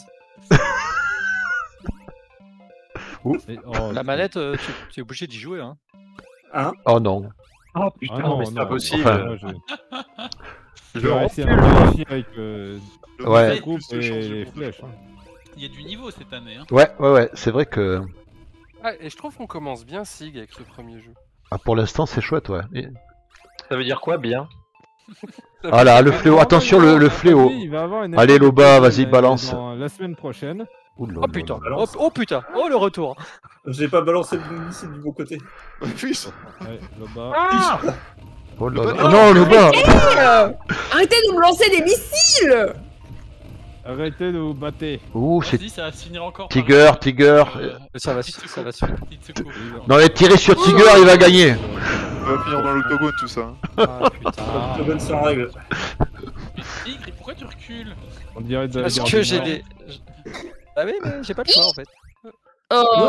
La manette, tu es obligé d'y jouer. Hein. Hein? Oh non. Oh putain, non, mais c'est non, pas possible. enfin, je vais essayer de vérifier avec Ouais. la coupe et les flèches. Hein. Il y a du niveau cette année. Hein. Ouais, c'est vrai que. Ah, et je trouve qu'on commence bien Sig avec ce premier jeu. Ah, pour l'instant, c'est chouette, ouais. Ça veut dire quoi, bien? Ah là, le fléau, attention le fléau. Il va avoir une Allez, épreuve Loba, de vas-y, dans balance. La semaine prochaine. Ouh là Oh là putain, là. balance. oh putain, oh le retour. J'ai pas balancé le missile du bon côté. Ouais, Loba. Oh là là. Non, Loba. Arrêtez de me lancer des missiles. Arrêtez de vous battre. Ouh, c'est Vas-y, ça va se finir encore. Tiger. Ça va se faire. Non, mais tirer sur Tiger, il va gagner. On va finir dans l'octogone tout ça. Ah putain. Bonne sans règle. Tigre, pourquoi tu recules? On dirait de la Parce guerre que du j'ai Nord. des. Ah oui, mais j'ai pas le choix en fait. Oh.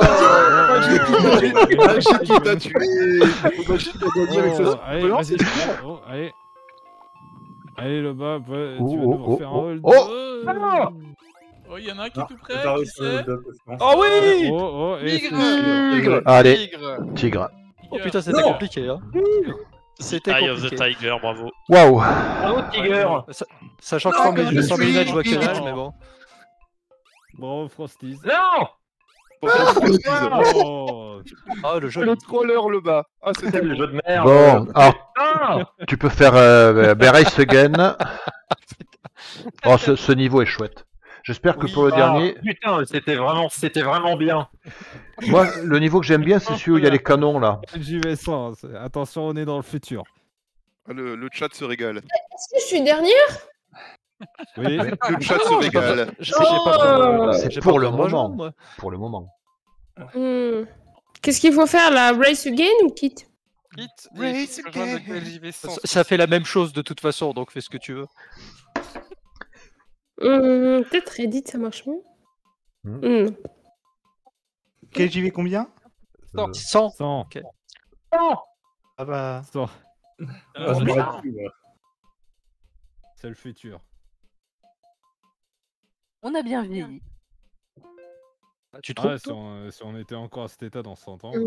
Magic qui t'a tué. Magic qui t'a gagné avec Oh, sa allez, vas-y. Oh, allez. Allez, Loba, tu vas nous refaire un hold. Oh, il y en a un qui est tout près. J'ai pas Qui réussi c'est? Oh oui. Oh, et Tigre. Allez, Tigre. Oh putain, c'était compliqué. Hein. C'était Eye of the compliqué. Tiger, bravo. Waouh. Bravo, Tiger. Sachant que sans mes lunettes, je vois que dalle, mais bon. Bravo, Frosties. Non. Oh. Ah, le jeu. Le troller le bas. Ah, C'était le jeu de merde. Bon, alors, Ah. tu peux faire Race Again. Oh, ce niveau est chouette. J'espère que pour le dernier. Putain, c'était vraiment bien. Moi, le niveau que j'aime bien, c'est celui où il y a les canons là. J'y vais sans. Attention, on est dans le futur. Le chat se régale. Est-ce que je suis dernière? Oui. Le chat se régale. C'est pour le moment. Pour le moment. Qu'est-ce qu'il faut faire là? Race again ou kit? Race again. Ça fait la même chose de toute façon, donc fais ce que tu veux. Peut-être Reddit, ça marche mieux. KJV combien? 100. 100. Ok. Ah bah. 100. Ah, C'est le futur. On a bien vieilli. Tu trouves Ah, si on était encore à cet état dans 100 ans.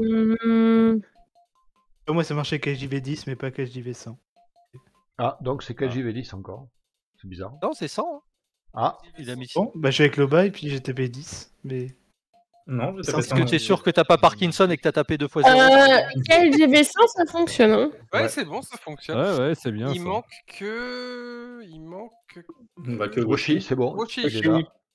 Moi, ça marchait KJV 10, mais pas KJV 100. Ah, donc c'est KJV10 encore. C'est bizarre. Non, c'est 100. Hein. Ah. Il a mis 100. Bon, bah je suis avec Loba et puis j'ai tapé 10, mais... Non, je Parce que t'es sûr que t'as pas Parkinson et que t'as tapé 2 fois 0. KJV 100, ça fonctionne. Hein. Ouais, c'est bon, ça fonctionne. Ouais, c'est bien. Il ça. manque que. Bah, que Washi, c'est bon. Washi. Déjà.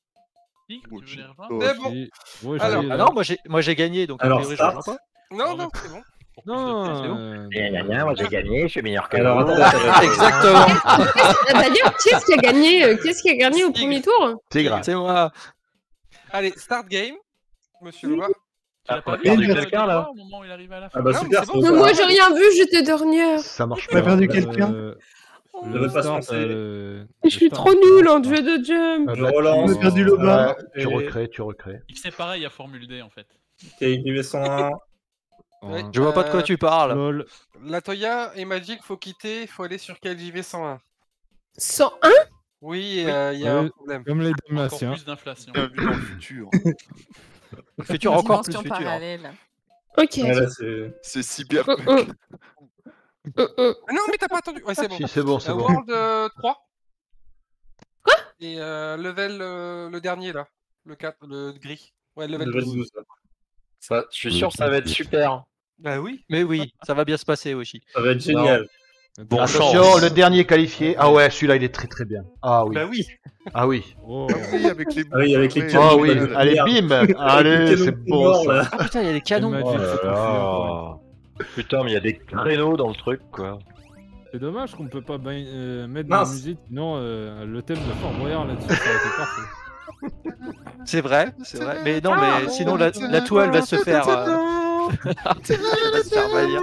C'est bon. Alors, ah non, moi j'ai gagné, donc Alors, a priori, je rejoins pas. Non, c'est bon. Non, moi j'ai gagné, je suis meilleur que Alors, vous. Exactement. D'ailleurs, qui est-ce qui a gagné? Qui est-ce qui a gagné au premier tour? Tigre. C'est moi. Allez, start game, monsieur Loba. Tu l'as pas vu perdu au quelqu'un, là moment où il arrive à la fin. Ah bah Non, super, mais c'est c'est bon, Mais moi, j'ai rien vu, j'étais dernière. Ça marche On a pas. perdu quelqu'un. J'avais pas pensé. Je suis trop nulle en jeu de jump. Je relance. On a perdu le bas. Ouais, tu recrées, tu recrées. C'est pareil à Formule D en fait. KJV 101. Ouais, Je vois pas de quoi tu parles. Lol. La Toya et Magic, faut quitter, faut aller sur KJV 101. 101? Oui, il y a un Ouais, problème. Comme les Encore Dalmatiens. plus d'inflation. Bienvenue dans le futur. Le futur encore plus Dimension futur. parallèle. Ok. Ouais, là, c'est... C'est cyberpunk. Ah non, mais t'as pas attendu. Ouais, c'est bon. Si, c'est bon, c'est bon. World 3. Quoi? Et level le dernier là. Le 4, le gris. Ouais, level 12. Ça, je suis sûr que ça va être super. Bah oui. Mais oui, ça va bien se passer, Oshi. Ça va être génial. Bon Attention, chance. le dernier qualifié. Ah ouais, celui-là, il est très très bien. Ah oui. Bah oui. Ah oui. Oh. Ah oui, avec les Ah oui, avec les ouais, canons. Ah oui. Merde. Allez, bim. Allez, c'est bon ça. Ah putain, il y a des canons. Magic, Oh là c'est là. Putain, mais il y a des créneaux dans le truc, quoi. C'est dommage qu'on peut pas mettre de Mince. la musique. Non, le thème de Fort Boyard là-dessus, ça aurait été parfait. C'est vrai, c'est vrai. Mais non, mais sinon la toile va se faire. Elle va se faire bannir.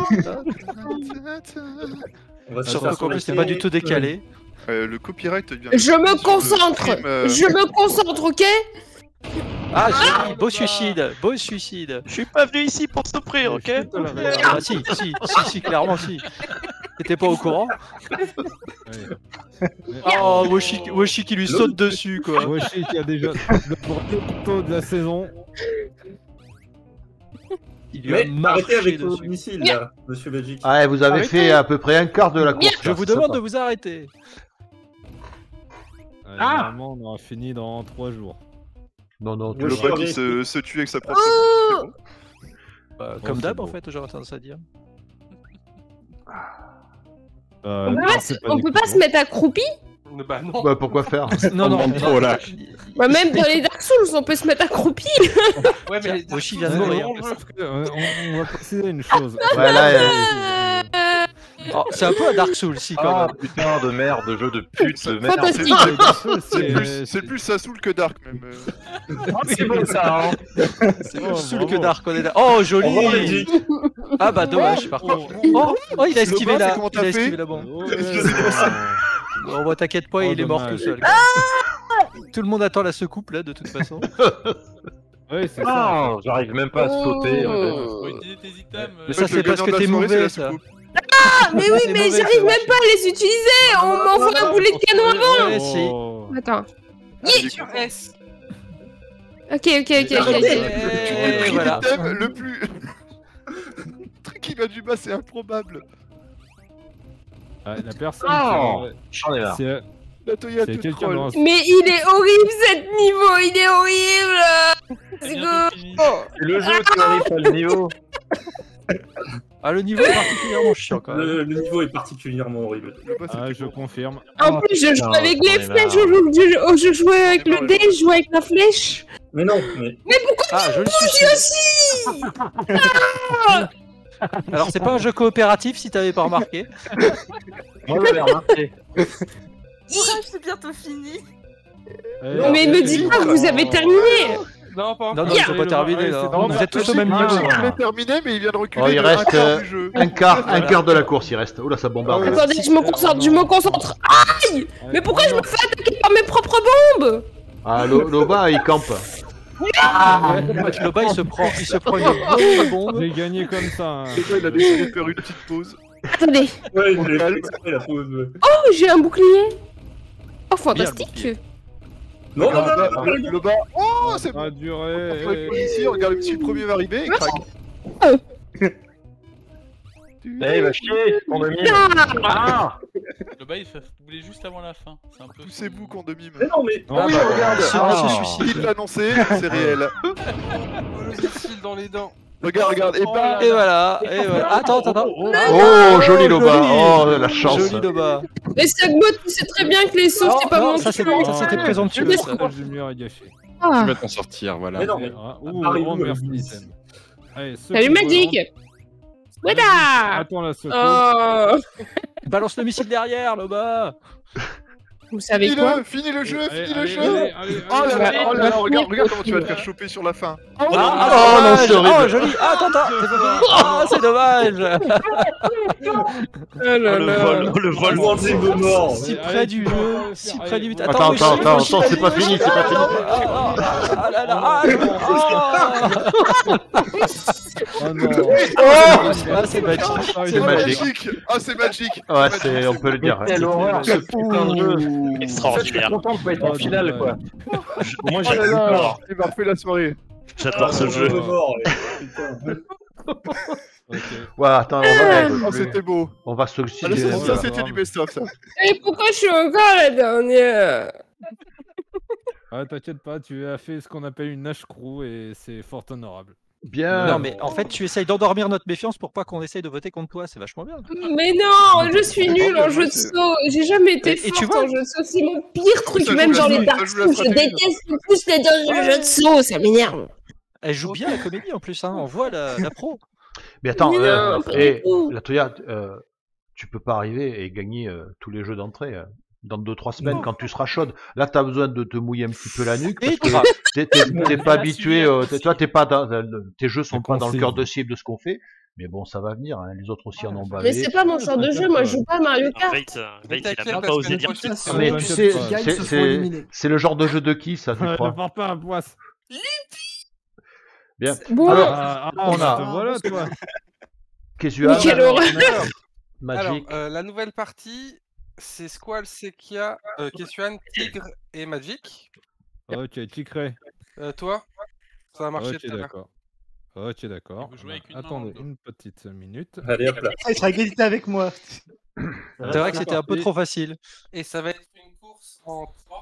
On va se Surtout faire qu'en plus, c'est soulager. pas du tout décalé. Le copyright vient. Je me concentre. Je me concentre, ok? Ah, joli, beau suicide, beau suicide. Je suis pas venu ici pour souffrir, ok? Ah si, clairement si. T'étais pas au courant? Oh, Woshi qui lui saute dessus, quoi. Woshi qui a déjà le premier couteau de la saison. Il lui a Mais marché arrêtez avec vos dessus. missiles là, monsieur Belgique. Ah, vous avez Arrêtez. fait à peu près un quart de la course. Je là, vous c'est demande sympa. de vous arrêter. Normalement, on aura fini dans 3 jours. Non, non, Le Le chien bas qui vérifie. se tue avec sa propre Oh main, Bah, Oh, comme c'est d'hab, bon. en fait, j'aurais tendance à dire. On peut non, pas, c'est on des peut pas couteaux. se mettre accroupi? Bah non. Bah, pourquoi faire? Non, non, trop là. Bah, même dans les Dark Souls, on peut se mettre accroupi. Ouais, mais Woshi vient de Ouais, mourir. sauf que, on va préciser une chose. Ouais, là, Oh, c'est un peu un Dark Souls, si, quand Ah même. putain de merde, de jeu de pute, de merde. Fantastique. C'est plus ça saoule que Dark même. C'est bon ça, hein. C'est Oh, plus Soul que bravo. Dark, on est là. Oh, Au revoir, joli! Belgique. Ah bah dommage, par contre. Oh, il a esquivé Loba, la, c'est comment il a t'as esquivé fait la bombe. Oh, Bon, bah t'inquiète pas, Oh, il est mort tout dommage. seul. Tout le monde attend la secoupe là, de toute façon. Ouais, c'est ça. Ah, j'arrive même pas à sauter. Oh. Faut utiliser tes items. Mais ça, Le c'est parce gagnant que de la t'es soirée, c'est mauvais, la ça. soucoupe. Ah, mais oui, C'est mais mauvais, j'arrive ça, même pas à les utiliser. On m'envoie un boulet de canon avant. Ouais, si. Oh. Attends. Sur S. Ok. Et voilà. L'item le plus. Le truc qui va du bas, c'est improbable. Ah, la personne Oh, qui j'en ai marre. c'est La Toya c'est te quelqu'un troll. dans Mais il est horrible cette niveau, il est horrible. C'est C'est bientôt go. fini. C'est le jeu qui arrive pas le niveau. Ah, le niveau est particulièrement chiant quand même. Le niveau est particulièrement horrible. Le bas, c'est Ah, le je plus gros. confirme. En plus, je joue putain, avec les j'en ai flèches, marre. je jouais avec le dé, je jouais avec la flèche. Mais non, mais. Ah, je le Moi suis. aussi. Alors, c'est pas un jeu coopératif si t'avais pas remarqué. Moi j'avais remarqué. Courage, c'est bientôt fini. Mais me dites pas que vous avez terminé. Non, pas Non, encore. non, ils ont pas terminé là. Vous êtes tous au même niveau. Il est terminé, mais il vient de reculer. Oh, il de reste un quart du jeu. un quart de la course, il reste. Oula, ça bombarde. Attendez, je me concentre. Aïe. Mais pourquoi je me fais attaquer par mes propres bombes? Ah, Loba, il campe. Le bas, il se prend une bombe. J'ai gagné comme ça. Hein. C'est quoi, il a décidé de faire une petite pause. Attendez. Ouais, On j'ai calme. fait exprès la pause. Ouais. Oh, j'ai un bouclier. Oh, fantastique. Non, non, Regarde, non, non, non, le bas. Oh, c'est Ça bon. a duré. Entre les policiers, regarde le petit premier va arriver, il craque. Eh, va chier, ton demi. Ah, Le bas, il voulait juste avant la fin. C'est un peu. Poussez-vous qu'on demi. Mais non, mais. Ah oui, bah, regarde. se suicide. Il l'a annoncé, c'est réel. Oh, le missile dans les dents. Regarde, et bam. Et voilà. Attends. Oh, joli Loba. Oh, la chance. Joli Loba. Mais Sagbot, tu sais très bien que les sauves, c'est pas Non, mon ça truc. c'était présomptueux. Ça. Le lumière est gâché. Ah. Tu vas t'en sortir, voilà. Mais non, mais. Ouh, Pareil, grand vous, merci, vous. Iten. Allez, Salut Magic. Voilà. Attends la seconde. Oh. Balance le missile derrière, Loba. Vous savez quoi? Finis le jeu, Allez, finis le allez, jeu. allez, allez, Oh là là, allez. oh là là, Allez. regarde comment tu vas te faire choper sur la fin. Ah, non, c'est horrible. Oh, joli. Ah, attends, c'est pas fini. Ah, c'est dommage. Oh là là. Le vol. Mangez vos morts. Si près du jeu, si près du but. Attends, Weshi, attends, Weshi, attends, c'est pas fini, c'est pas fini. Ah là là, ah non. Oh non. Ah, c'est magique. C'est magique. Ah, c'est magique. Ouais, c'est, on peut le dire. Quelle horreur ce putain de jeu. Je suis Extraordinaire. content de pas être en finale, quoi. Moi, Oh là là, il m'a refait la soirée. j'adore ce jeu. Vos morts, putain. Ouais, attends, Oh, c'était beau. on va se Ah, là, ça, c'était du best-of, ça. Et pourquoi je suis encore la dernière? Ah, t'inquiète pas, tu as fait ce qu'on appelle une Nash Crew et c'est fort honorable. Bien. Non, mais en fait, tu essayes d'endormir notre méfiance pour pas qu'on essaye de voter contre toi. C'est vachement bien. Mais non, je suis nulle en jeu de saut. J'ai jamais été Et tu forte vois- en jeu de saut. C'est mon pire truc, Ça même joue dans la les Dark stratégie, ça joue la Souls. Je stratégie. déteste le plus les jeux de saut. Ça m'énerve. Elle joue bien la comédie en plus. Hein. On voit la pro. Mais attends, Mais non, pas et du tout. la Toya, tu peux pas arriver et gagner tous les jeux d'entrée dans 2-3 semaines quand tu seras chaude. Là, t'as besoin de te mouiller un petit peu la nuque parce que t'es pas habitué. Toi, t'es pas tes jeux sont pas dans le cœur de cible de ce qu'on fait. Mais bon, ça va venir. Hein. Les autres aussi en ont bavé. Mais c'est pas mon genre de jeu. Moi, je joue pas à Mario Kart. Veit, il a même pas osé dire ça. Mais tu sais, c'est le genre de jeu de qui ça, tu Ne crois? pars pas un poisse. Bien. Bon, Alors, on a Voilà, toi. qu'est-ce que tu as? quelle horreur. Magic. Alors, la nouvelle partie, c'est Squall, Sekia, Kessuan, Tigre et Magic. Ok, Ticré. Toi, ça a marché Ok, tout à l'heure. d'accord. Ok, d'accord. Et vous jouez avec une main Attendez dans le dos. une petite minute. Allez, hop là. Ah, il sera égalité avec moi. C'est vrai que c'était un peu trop facile. Et ça va être une course en 3.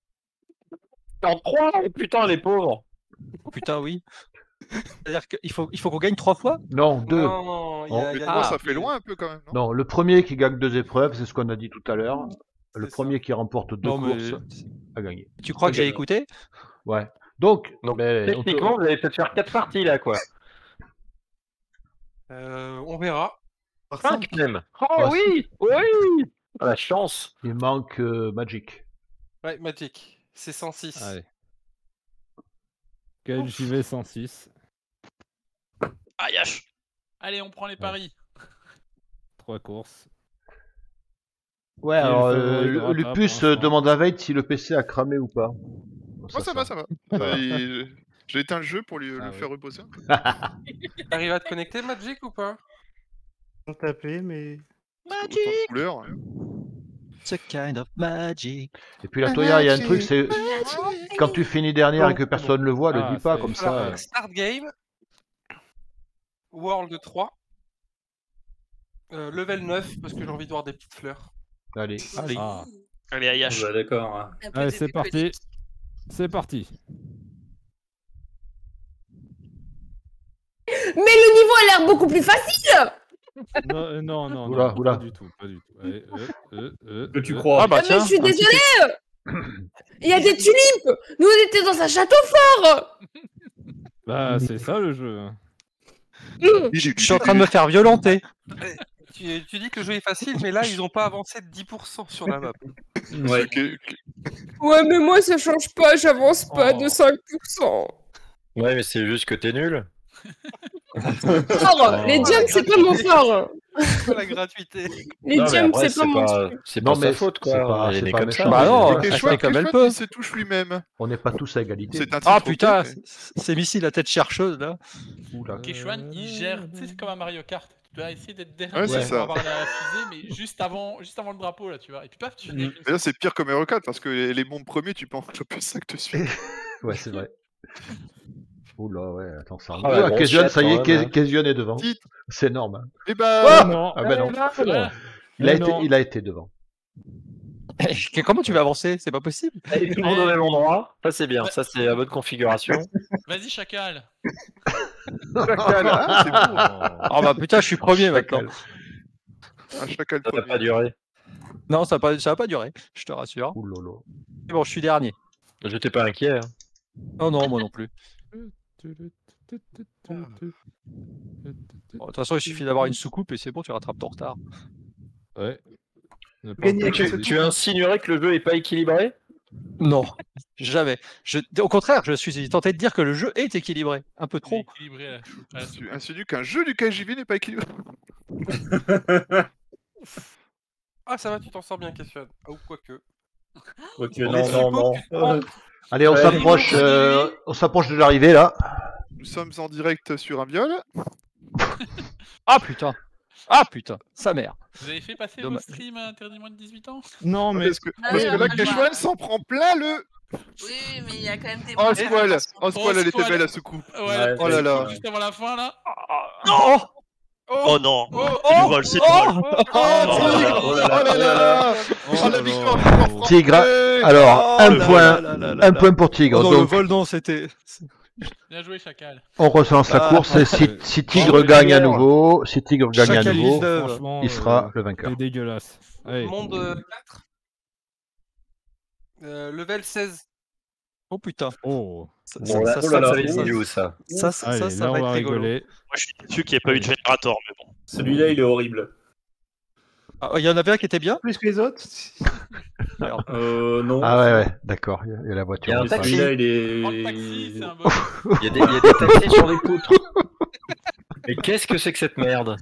En 3, putain, les pauvres. Putain, oui. C'est-à-dire qu'il faut qu'on gagne 3 fois? Non, 2. Non, il y a, Mais il y a- toi, ah, ça fait loin un peu quand même, non? Non, le premier qui gagne 2 épreuves, c'est ce qu'on a dit tout à l'heure. Le C'est premier qui remporte 2 Non, mais- courses a gagné. Tu crois que j'ai écouté? Ouais. Donc, Donc, mais on peut- techniquement, vous allez peut-être faire 4 parties, là, quoi. on verra. 5 même. Oh Ah, oui, oui. Ah, la chance. il manque Magic. Ouais, Magic, c'est 106. Allez. Quel JV 106. Aïe, H. Allez, on prend les paris. 3 courses. Ouais, Quel alors favori de rattrape, Lupus pour l'instant demande à Veit si le PC a cramé ou pas. Moi, ça va, ça va. J'ai éteint le jeu pour le oui. faire reposer. T'arrives à te connecter, Magic, ou pas? On tapait, mais. Autant de couleurs. It's a kind of magic. Et puis la Toya, il y a un truc, c'est quand tu finis dernière et que Bon, personne le voit, le Ah, dis pas c'est- comme Alors, ça. Start Game, World 3, Level 9, parce que j'ai envie de voir des petites fleurs. Allez. Allez. Ah. Allez, aïe, H. Bah, d'accord. Hein. Un peu Allez, de c'est parti. bucolique. C'est parti. Mais le niveau a l'air beaucoup plus facile. Non, non, non, Oula, non, oula. pas du tout, pas du tout. Allez, Que tu crois. Ah bah Mais tiens. je suis un petit désolée. Il y a des tulipes. Nous, on était dans un château fort. Bah, c'est ça le jeu. Je suis en train de me faire violenter. Tu dis que le jeu est facile, mais là, ils ont pas avancé de 10% sur la map. Ouais. Ouais, mais moi, ça change pas. J'avance pas de 5%. Ouais, mais c'est juste que t'es nul. Fort. Les jumps, c'est pas mon fort. La gratuité. Les Non, mais jumps, après, c'est pas mon pas, truc. c'est Non, pas mais sa faute, c'est quoi. pas- Elle est c'est née pas comme méchant. ça. Bah non, Et elle Keshuan, fait comme elle Keshuan, peut. il se touche lui-même. On n'est pas tous à égalité. C'est un Ah titre putain, auquel- c'est Missy la tête chercheuse là. Oula. Keshuan, il gère, tu sais, c'est comme un Mario Kart. Tu dois essayer d'être Ouais, dernier c'est pour ça. avoir la fusée, mais juste avant le drapeau, là, tu vois. Et puis paf, tu finis avec une Mais là, c'est pire comme Mario Kart parce que les mondes premiers, tu peux en choper 5 de suite. Ouais, c'est vrai. Oula, ouais, attends, ça. Ah, la grosse Kezion, ça y est, chatte, quand même, hein. Kezion est devant. Titre. C'est énorme. Hein. Et bah. non. Ah ben non. Voilà. Il a été devant. Comment tu vas avancer? C'est pas possible. Et tout le monde au même endroit. Ça, c'est bien. Ça, c'est la bonne configuration. Vas-y, chacal. Chacal, hein, c'est beau. Oh bah putain, je suis premier maintenant. Un chacal Ça va premier. pas durer. Non, ça va pas durer, je te rassure. Oulolo. C'est bon, je suis dernier. J'étais pas inquiet. Hein. Oh non, moi non plus. Bon, de toute façon, il suffit d'avoir une soucoupe et c'est bon, tu rattrapes ton retard. Ouais. Tu insinuerais que le jeu est pas équilibré? Non, jamais. Au contraire, je suis tenté de dire que le jeu est équilibré. Un peu trop. Tu insinues qu'un jeu du KJV n'est pas équilibré. Ah, ça va, tu t'en sors bien, Question. Ah, ou quoique. Quoique, non. Allez, on s'approche de l'arrivée là. Nous sommes en direct sur un viol. Ah putain. Ah putain, sa mère. Vous avez fait passer vos streams interdits moins de 18 ans? Non, mais. Parce que là, Keshwan s'en prend plein le. Oui, mais il y a quand même des. Oh, Squall, elle était belle à ce coup. Ouais, oh là là. Juste avant la fin, là. Non. Oh non. Du vol, c'est du vol. Oh là là. Oh la victoire. Tigre. Alors, un point pour Tigre. Non, le Donc, vol, non, c'était. Bien joué, Chacal. on relance la course et si Tigre gagne à nouveau, il sera le vainqueur. C'est dégueulasse. Allez. Monde 4. Level 16. Oh putain. Oh. Ça va être idiot, ça. Ça va être rigolo. Moi, je suis déçu qu'il n'y ait pas eu de générateur, mais bon. Celui-là, il est horrible. Ah, il y en avait un qui était bien? Plus que les autres? Non. Ah ouais, d'accord, il y a la voiture. Il y a un taxi. Celui-là, il Il y a des taxis sur les poutres. Mais qu'est-ce que c'est que cette merde?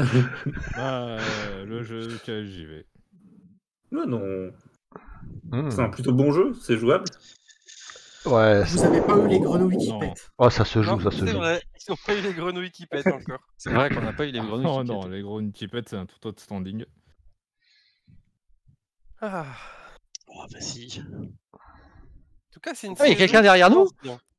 Le jeu KJV. Non. C'est un plutôt bon jeu, c'est jouable. Ouais. Vous avez pas eu les grenouilles qui pètent. Oh, ça se joue, Non, ça se c'est joue. vrai, ils n'ont pas eu les grenouilles qui pètent encore. C'est vrai qu'on n'a pas eu les grenouilles. Oh non, les grenouilles qui pètent, c'est un tout autre standing. Ah. Oh, vas-y. En tout cas, c'est une. Il y a quelqu'un derrière nous?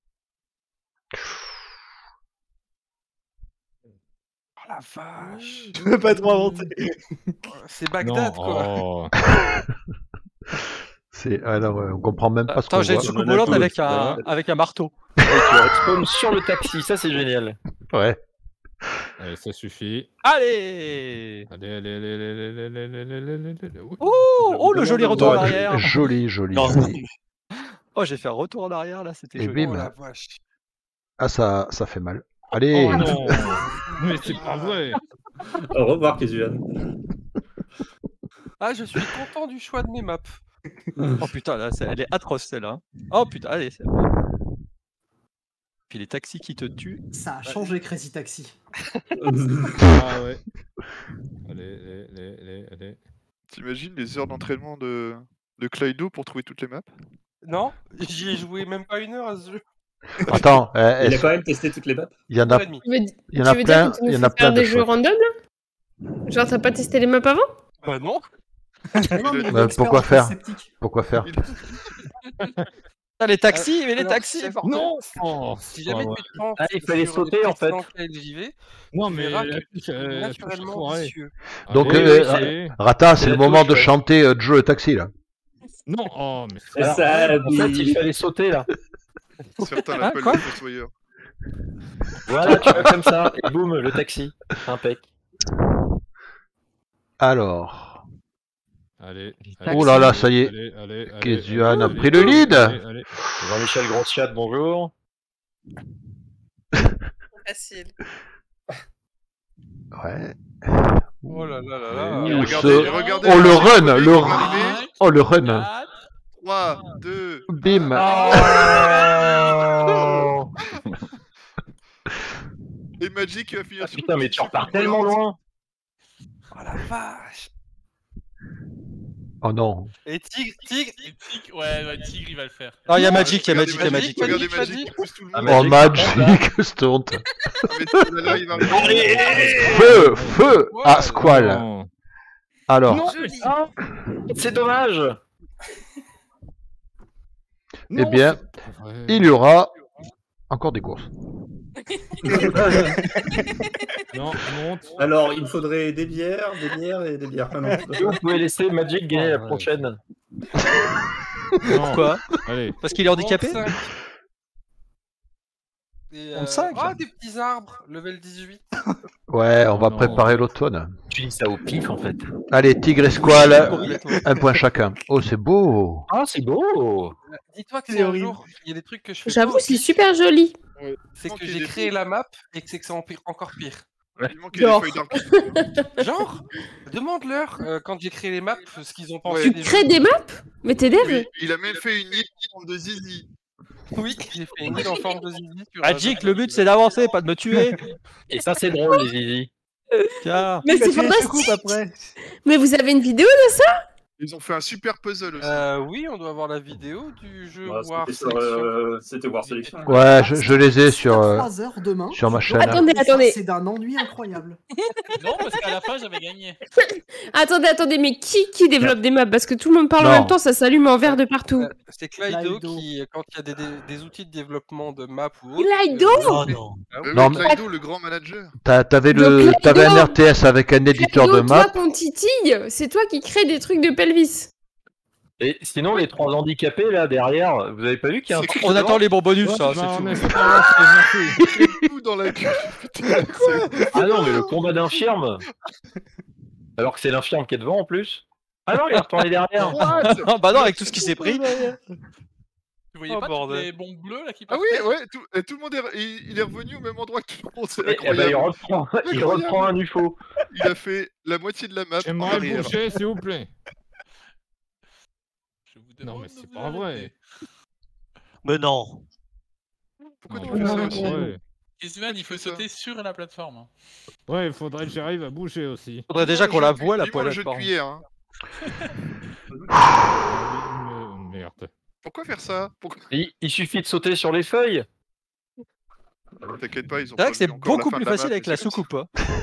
Oh la vache. Je peux pas trop inventer. C'est Bagdad, quoi. On comprend même pas ce qu'on Attends, j'ai une voit. soucoupe volante avec un marteau. Et tu respawn sur le taxi, ça c'est génial. Ouais. Allez, ça suffit. Allez. Allez. Oh, le joli retour en arrière. Joli. Oh, j'ai fait un retour en arrière là, c'était Et joli. bim. Oh la vache. Ah, ça fait mal. Allez. Oh non. Mais c'est pas vrai. Au revoir, Kezuan. Ah, je suis content du choix de mes maps. Oh putain, là, elle est atroce celle-là. Oh putain, allez. Puis les taxis qui te tuent. Ça a changé Crazy Taxi. Ah ouais. Allez. T'imagines les heures d'entraînement de Clydo pour trouver toutes les maps? Non, j'y ai joué même pas 1 heure à ce jeu. Attends, Il a quand même testé toutes les maps. Il y en a plein. Il y en a plein des de jeux choses. random là? Genre t'as pas testé les maps avant? Bah non. Pourquoi faire? Pourquoi faire? Ah, les taxis, mais les alors, taxis, c'est- forcément. Non. Oh, Si jamais tu te prends Ah, il fallait sur sauter, des en fait. précédents KLJV, Non, tu mais verras la que touche, tu es naturellement foirée. vicieux. Donc, Allez. Rata, c'est La le moment touche, de chanter Joe le taxi là. Non, oh, mais C'est Alors, ça, en fait, il fallait sauter là. Certains l'appellent quoi le fossoyeur. Voilà, tu vas comme ça, et boum, le taxi. Impec. Alors. Allez. Oh là là, ça y est. Kezuan a pris le lead. Allez. Jean-Michel Groschat, bonjour. Facile. Ouais. Oh là là là là. Ouh, regardez, oh le run, regardez, le regardez. run. Oh le run. 3, 2, Bim. Oh et Magic qui va finir Ah, sur putain, une mais petite tu repars super tellement volante. loin. Oh la vache. Oh non. Et Tigre, Ouais, Tigre, il va le faire. Ah, il y a Magic, il y a Regardez Magic, il y a Magic. Regardez Magic qui pousse tout le Ah, monde. Oh Magic, Magic, cette honte. Ah, mais là, il va Feu. Ah, Squall. Non. Alors. Non, Joli. ah, c'est dommage. Eh bien, il y aura encore des courses. Non, monte. Alors, il faudrait des bières et des bières. Ah, non. Vous pouvez laisser Magic gagner la prochaine. Non. Pourquoi? Allez. Parce qu'il est handicapé? 35. Et, 35. Ah, des petits arbres, level 18. Ouais, on va Non. préparer l'automne. Tu dis ça au pif en fait. Allez, Tigre et Squall, un point chacun. Oh, c'est beau. Ah, c'est beau. Dis-toi que C'est si un horrible. jour, il y a des trucs que je fais J'avoue, pas au c'est pif, super joli. c'est que j'ai créé la map et que c'est encore pire. Il manquait des feuilles d'arc. Genre, demande-leur quand j'ai créé les maps ce qu'ils ont pensé. Tu des crées jeux. des maps? Mais t'es dev? Oui, il a même fait une île en forme de zizi. Oui, j'ai fait une île en forme de zizi. sur, Magic, le but c'est d'avancer, pas de me tuer. Et ça, c'est drôle, les zizi. Tiens. Mais c'est fantastique! Mais vous avez une vidéo de ça? Ils ont fait un super puzzle aussi. Oui, on doit avoir la vidéo du jeu Ouais, War c'était sur, Selection. c'était War Selection. Ouais, je les ai sur, 3 heures demain. sur ma chaîne. Attendez. C'est d'un ennui incroyable. Non, parce qu'à la fin, j'avais gagné. Attendez, mais qui développe des maps? Parce que tout le monde parle en Non. même temps, ça s'allume en vert de partout. C'est Clydo qui, quand il y a des outils de développement de map ou autre. Clydo Ah non. oui, Non, Oui, mais- Clydo, le grand manager. T'avais Donc, t'avais un Clydo- RTS avec un éditeur de Clydo, toi map. qu'on titille, c'est toi qui crée des trucs de pelvis. Et sinon, les 3 handicapés là derrière, vous avez pas vu qu'il y a un truc On attend les bons bonus, ça, Non, c'est mais tout. c'est pas grave, merci. Tout dans la queue. Putain, Ah non, mais le combat d'infirme. Alors que c'est l'infirme qui est devant en plus. Ah non, il est retourné derrière. Bah non, avec tout ce qui s'est pris. Tu voyais Oh, pas bordel. toutes les bombes bleues là qui Ah passent? oui, ouais, tout le monde il est revenu au même endroit que tout le monde, c'est Et ben, il incroyable. reprend un UFO. Il a fait la moitié de la map en J'aimerais arrière. boucher, s'il vous plaît. Je vous Non, demande mais de c'est vous pas vrai. arrêter. Mais non. Pourquoi Non, tu mais fais ça c'est aussi pas vrai. Et Sven, il faut ça. sauter sur la plateforme. hein. Ouais, il faudrait que j'arrive à boucher aussi. Faudrait déjà qu'on la voie, la Dis-moi le jeu de poêle. cuillère. Hein. Merde. Pourquoi faire ça? Pourquoi... Il suffit de sauter sur les feuilles. T'inquiète pas, ils ont C'est vrai pas que c'est vu encore la beaucoup fin plus de la facile map, avec mais la c'est comme soucoupe. hein.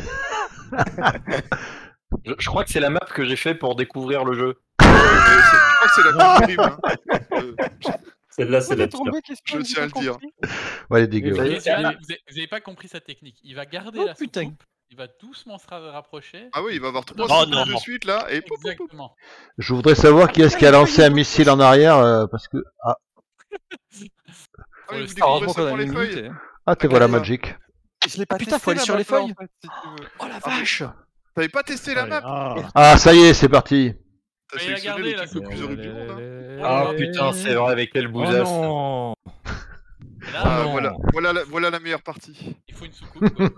Je crois que c'est la map que j'ai fait pour découvrir le jeu. Je crois que c'est la plus horrible. Hein. Celle-là, c'est la tombé, pire. qu'est-ce que Je j'ai tiens à pas le dire. compris. Ouais, elle est dégueu. Et- Et Sven, vous avez pas compris sa technique. Il va garder Oh, la putain. soucoupe, il va doucement se rapprocher. Ah oui, il va avoir 3 Oh, secondes non. de suite là, et pop, pop, pop. Exactement. Je voudrais savoir qui est-ce qui a lancé un missile en arrière, parce que... Ah, Ah oui, vous Heureusement découvrez qu'on a seulement les une feuilles. minute. ah te voilà Magic. Je l'ai pas Putain, testé, faut aller la sur les map, là, feuilles. en fait, si tu veux. Oh la vache. T'avais pas testé la map? Ah, ça y est, c'est parti. T'as Mais il a sélectionné gardé, l'équipe là, le plus horrible du monde. Hein. Ah putain, c'est vrai, avec quel Oh bousasse. non. Et là, Ah, non. voilà la meilleure partie. il faut une soucoupe. quoi.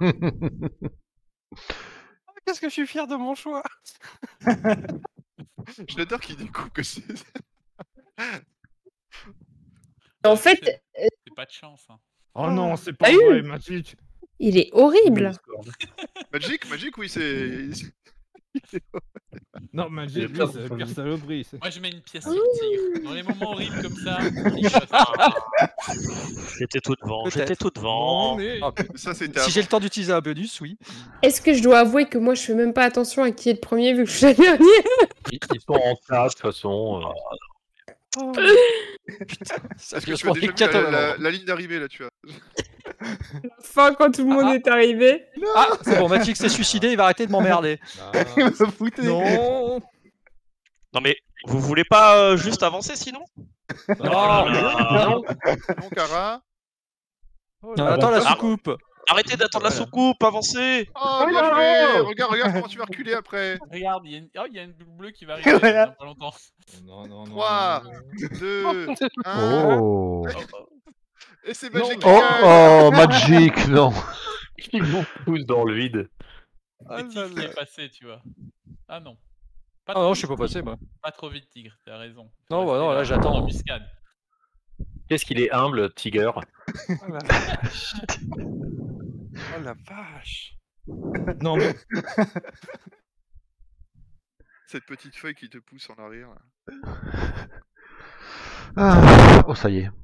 Qu'est-ce que je suis fier de mon choix. J'adore qu'il découpe que c'est. En fait, C'est pas de chance. hein. Oh non, c'est pas Ah oui. vrai, Magic. il est horrible. Magic, oui, c'est. Non, Magic, Il y a lui, plein de c'est la pire folies. saloperie. Moi, je mets une pièce sur tigre. Dans les moments horribles comme ça, il passe. J'étais tout devant. Peut-être. J'étais tout devant. mais... Ah, putain. Ça, c'était. Si j'ai le temps d'utiliser un bonus, oui. Est-ce que je dois avouer que moi je fais même pas attention à qui est le premier vu que je suis la dernière? Ils sont en tas de toute façon. Est-ce que tu as déjà vu la ligne d'arrivée là, tu as? Enfin, quand tout le monde est arrivé. Ah, c'est bon, Magic s'est suicidé, il va arrêter de m'emmerder. Non. Non mais vous voulez pas juste avancer sinon? Non. Bon, Cara. Attends la soucoupe. Arrêtez d'attendre la soucoupe, avancez. Oh, bien joué. Regarde comment tu vas reculer après. Regarde, il y a une boule bleue qui va arriver dans pas longtemps. Non. 3, 2, 1. Oh. Et c'est Magic qui Oh, gagne. oh, Magic, non. Ils vous poussent dans le vide. Et Tigre qui est passé, tu vois. Ah non. Pas Ah non, trop je suis pas vite. passé, moi. Pas trop vite, Tigre, t'as raison. Non, Faut bah non, rester là, j'attends. en embuscade. Qu'est-ce qu'il est humble, Tiger. Oh la vache. Oh la vache. Non, mais... Cette petite feuille qui te pousse en arrière. Là. Ah, oh, ça y est.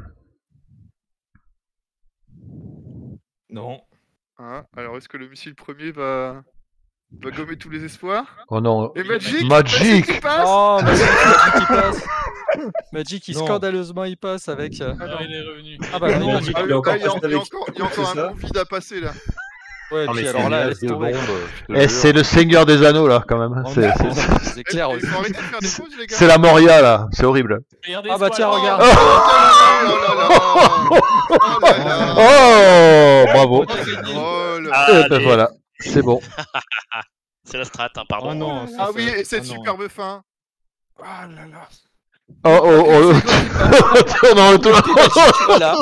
Non. Hein, alors, est-ce que le missile premier va gommer tous les espoirs? Oh non. Et Magic Magic qui passe. Oh, Magic il passe. Magic, il Non. scandaleusement, il passe avec... Non, il est revenu. Ah bah non, Non, Magic. Ah, Il est encore là, il y a passé avec- il y a encore C'est un ça bon vide à passer là. Ouais, Non, mais puis c'est alors là, une laisse de tomber. bombe. je te Et jure. c'est le Seigneur des Anneaux, là, quand même. Oh, C'est- merde. c'est- C'est clair Il aussi. faut arrêter de faire des pauses, les gars. C'est la Moria, là. C'est horrible. Regardez Ah bah ce tiens, poil. regarde. Oh là là. Oh, bravo. Oh là. Allez. Et ben voilà, c'est bon. C'est la strat, hein, pardon. Oh non. Ah oui, et cette Ah non. superbe fin. Ah là là. Non, Voilà.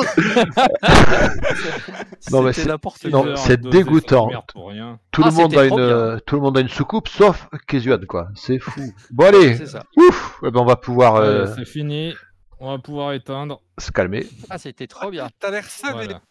Non, mais C'était n'importe non, quoi. c'est dégoûtant. Pour rien. Tout Ah, le monde c'était a trop bien. tout le monde a une soucoupe, sauf Kezuan, quoi. C'est fou. Bon allez, C'est ça. ouf. Eh ben, on va pouvoir Allez, c'est fini. On va pouvoir éteindre. se calmer. Ah, c'était trop bien. T'as l'air savait. Voilà.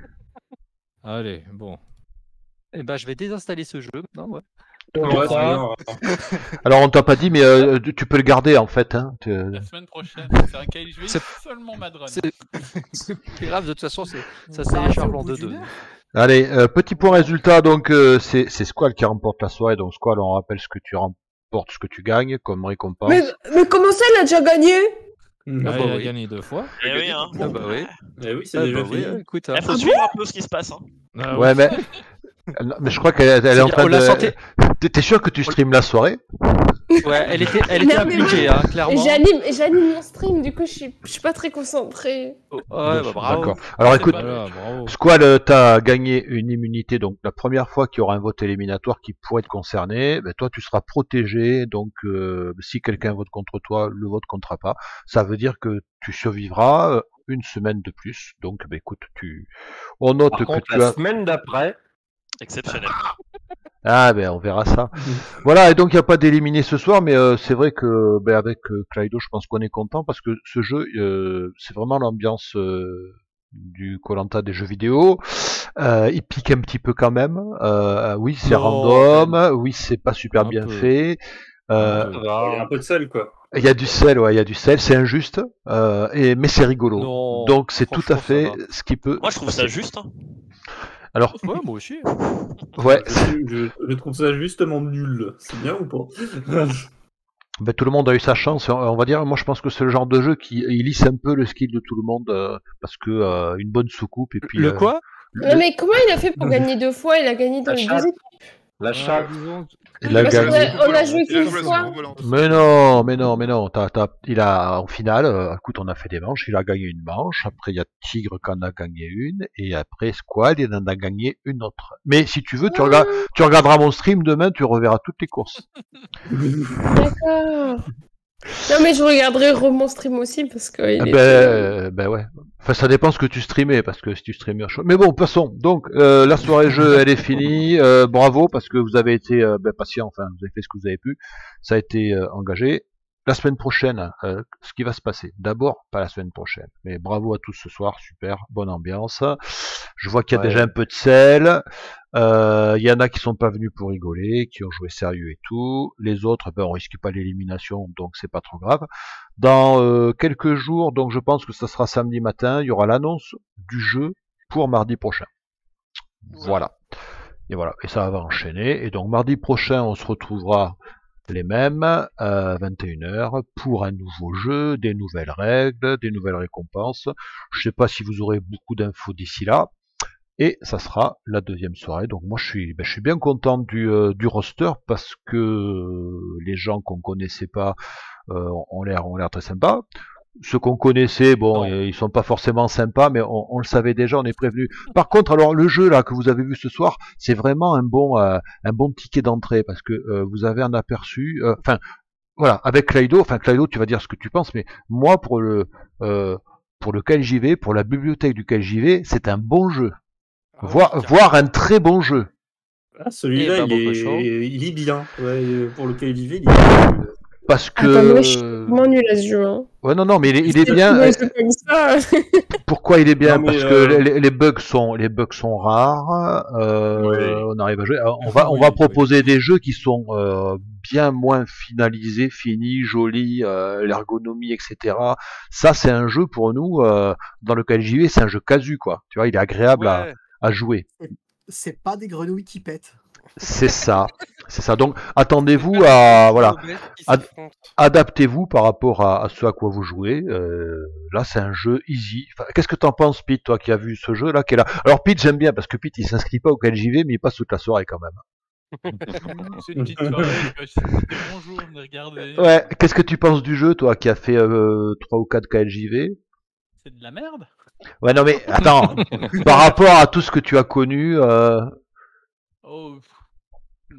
Allez, bon. Eh ben, je vais désinstaller ce jeu maintenant. Ouais. Ouais, c'est bien. Alors on t'a pas dit, mais tu peux le garder en fait. Hein. La semaine prochaine, c'est un KLJV seulement Madron. C'est plus grave, de toute façon, ça va s'est arrêter écharpe au en bout 2-2. d'une heure. Allez, petit point résultat. Donc c'est Squall qui remporte la soirée. Donc Squall, on rappelle ce que tu remportes, ce que tu gagnes comme récompense. Mais comment ça, il a déjà gagné? Ah, bah il a oui. gagné 2 fois. Eh oui, hein. Ah bah oui. Eh oui, c'est Ah déjà bah oui, fini. écoute. Il faut suivre un peu ce qui se passe. Hein. Ah, Ouais, oui. mais je crois qu'elle est en bien, train on l'a senti. T'es sûr que tu streames la soirée? Ouais, elle était Non, mais moi, impliquée, hein, clairement. J'anime mon stream, du coup, je suis pas très concentrée. Oh, ouais, bah bravo. D'accord. Alors C'est écoute, pas Voilà, bravo. Squall, t'as gagné une immunité, donc la première fois qu'il y aura un vote éliminatoire qui pourrait être concerné, ben, toi tu seras protégé, donc si quelqu'un vote contre toi, le vote comptera pas. Ça veut dire que tu survivras une semaine de plus, donc ben, écoute, on note Par que contre, tu la as... semaine d'après, Exceptionnel. Ah ben on verra ça. Voilà, et donc il n'y a pas d'éliminé ce soir, mais c'est vrai que ben, avec Kleido, je pense qu'on est content parce que ce jeu, c'est vraiment l'ambiance du Koh-Lanta des jeux vidéo. Il pique un petit peu quand même. Oui, c'est Non, random. Oui, c'est pas super Un bien peu. fait. Un peu. Il y a un peu de sel, quoi. Il y a du sel, ouais, il y a du sel. C'est injuste, mais c'est rigolo. Non, Donc c'est tout à franchement, fait ça va. ce qui peut. Moi, je trouve ça juste. Hein. Alors, Ouais, moi aussi. ouais, Je trouve ça justement nul. C'est bien ou pas? ben, tout le monde a eu sa chance. On va dire, moi je pense que c'est le genre de jeu qui il lisse un peu le skill de tout le monde parce que une bonne soucoupe et puis. Le quoi? Non, mais comment il a fait pour gagner 2 fois? Il a gagné dans La les chatte. 2 équipes. la chatte. Il a Parce qu'on gagné. on a joué Il a qu'une joué à fois. son volante. Mais non. Il a, en finale, écoute, on a fait des manches, il a gagné une manche, après il y a Tigre qui en a gagné une, et après Squad, il en a gagné une autre. Mais si tu veux, tu regarderas mon stream demain, tu reverras toutes les courses. D'accord. Non, mais je regarderai mon stream aussi parce que. il Ben ouais. Enfin, ça dépend ce que tu streamais, parce que si tu streamais un show. Mais bon, passons. Donc, la soirée jeu, elle est finie. Bravo, parce que vous avez été patient, enfin, vous avez fait ce que vous avez pu. Ça a été engagé. La semaine prochaine, ce qui va se passer. D'abord, pas la semaine prochaine, mais bravo à tous ce soir, super, bonne ambiance. Je vois qu'il y a déjà un peu de sel. Il y en a qui sont pas venus pour rigoler, qui ont joué sérieux et tout. Les autres, ben, on risque pas l'élimination, donc c'est pas trop grave. Dans quelques jours, donc je pense que ça sera samedi matin, il y aura l'annonce du jeu pour mardi prochain. Voilà. Et voilà, et ça va enchaîner. Et donc mardi prochain, on se retrouvera les mêmes à 21h pour un nouveau jeu, des nouvelles règles, des nouvelles récompenses. Je sais pas si vous aurez beaucoup d'infos d'ici là. Et ça sera la deuxième soirée. Donc moi je suis bien content du roster parce que les gens qu'on connaissait pas ont l'air très sympas. Ceux qu'on connaissait, bon, ils sont pas forcément sympas, mais on le savait déjà, on est prévenu. Par contre, alors le jeu là que vous avez vu ce soir, c'est vraiment un bon ticket d'entrée parce que vous avez un aperçu. Enfin, voilà, avec Kleido, tu vas dire ce que tu penses, mais moi pour le KLJV, pour la bibliothèque du KLJV, c'est un bon jeu, voire un très bon jeu. Ah, celui-là, il est bien. Ouais, pour le KLJV, il est bien. Parce que. Attends, moi, je suis vraiment nul à ce jeu. Hein. Ouais, non, mais il est bien. Comme ça. Pourquoi il est bien? Non, Parce que les bugs sont rares. On arrive à jouer. Alors, on va proposer des jeux qui sont bien moins finalisés, finis, jolis, l'ergonomie, etc. Ça, c'est un jeu pour nous dans le KLJV, c'est un jeu casu, quoi. Tu vois, il est agréable à jouer. C'est pas des grenouilles qui pètent. C'est ça. Donc, attendez-vous à adaptez-vous par rapport à ce à quoi vous jouez. Là, c'est un jeu easy. Enfin, qu'est-ce que t'en penses, Pete, toi qui as vu ce jeu là, qui est là? Alors, Pete, j'aime bien parce que Pete, il s'inscrit pas au KLJV, mais il passe toute la soirée quand même. C'est une petite soirée. Bonjour, venez regarder. Ouais. Qu'est-ce que tu penses du jeu, toi, qui a fait 3 ou 4 KLJV? C'est de la merde. Ouais, non, mais attends. Par rapport à tout ce que tu as connu. Oh, bon,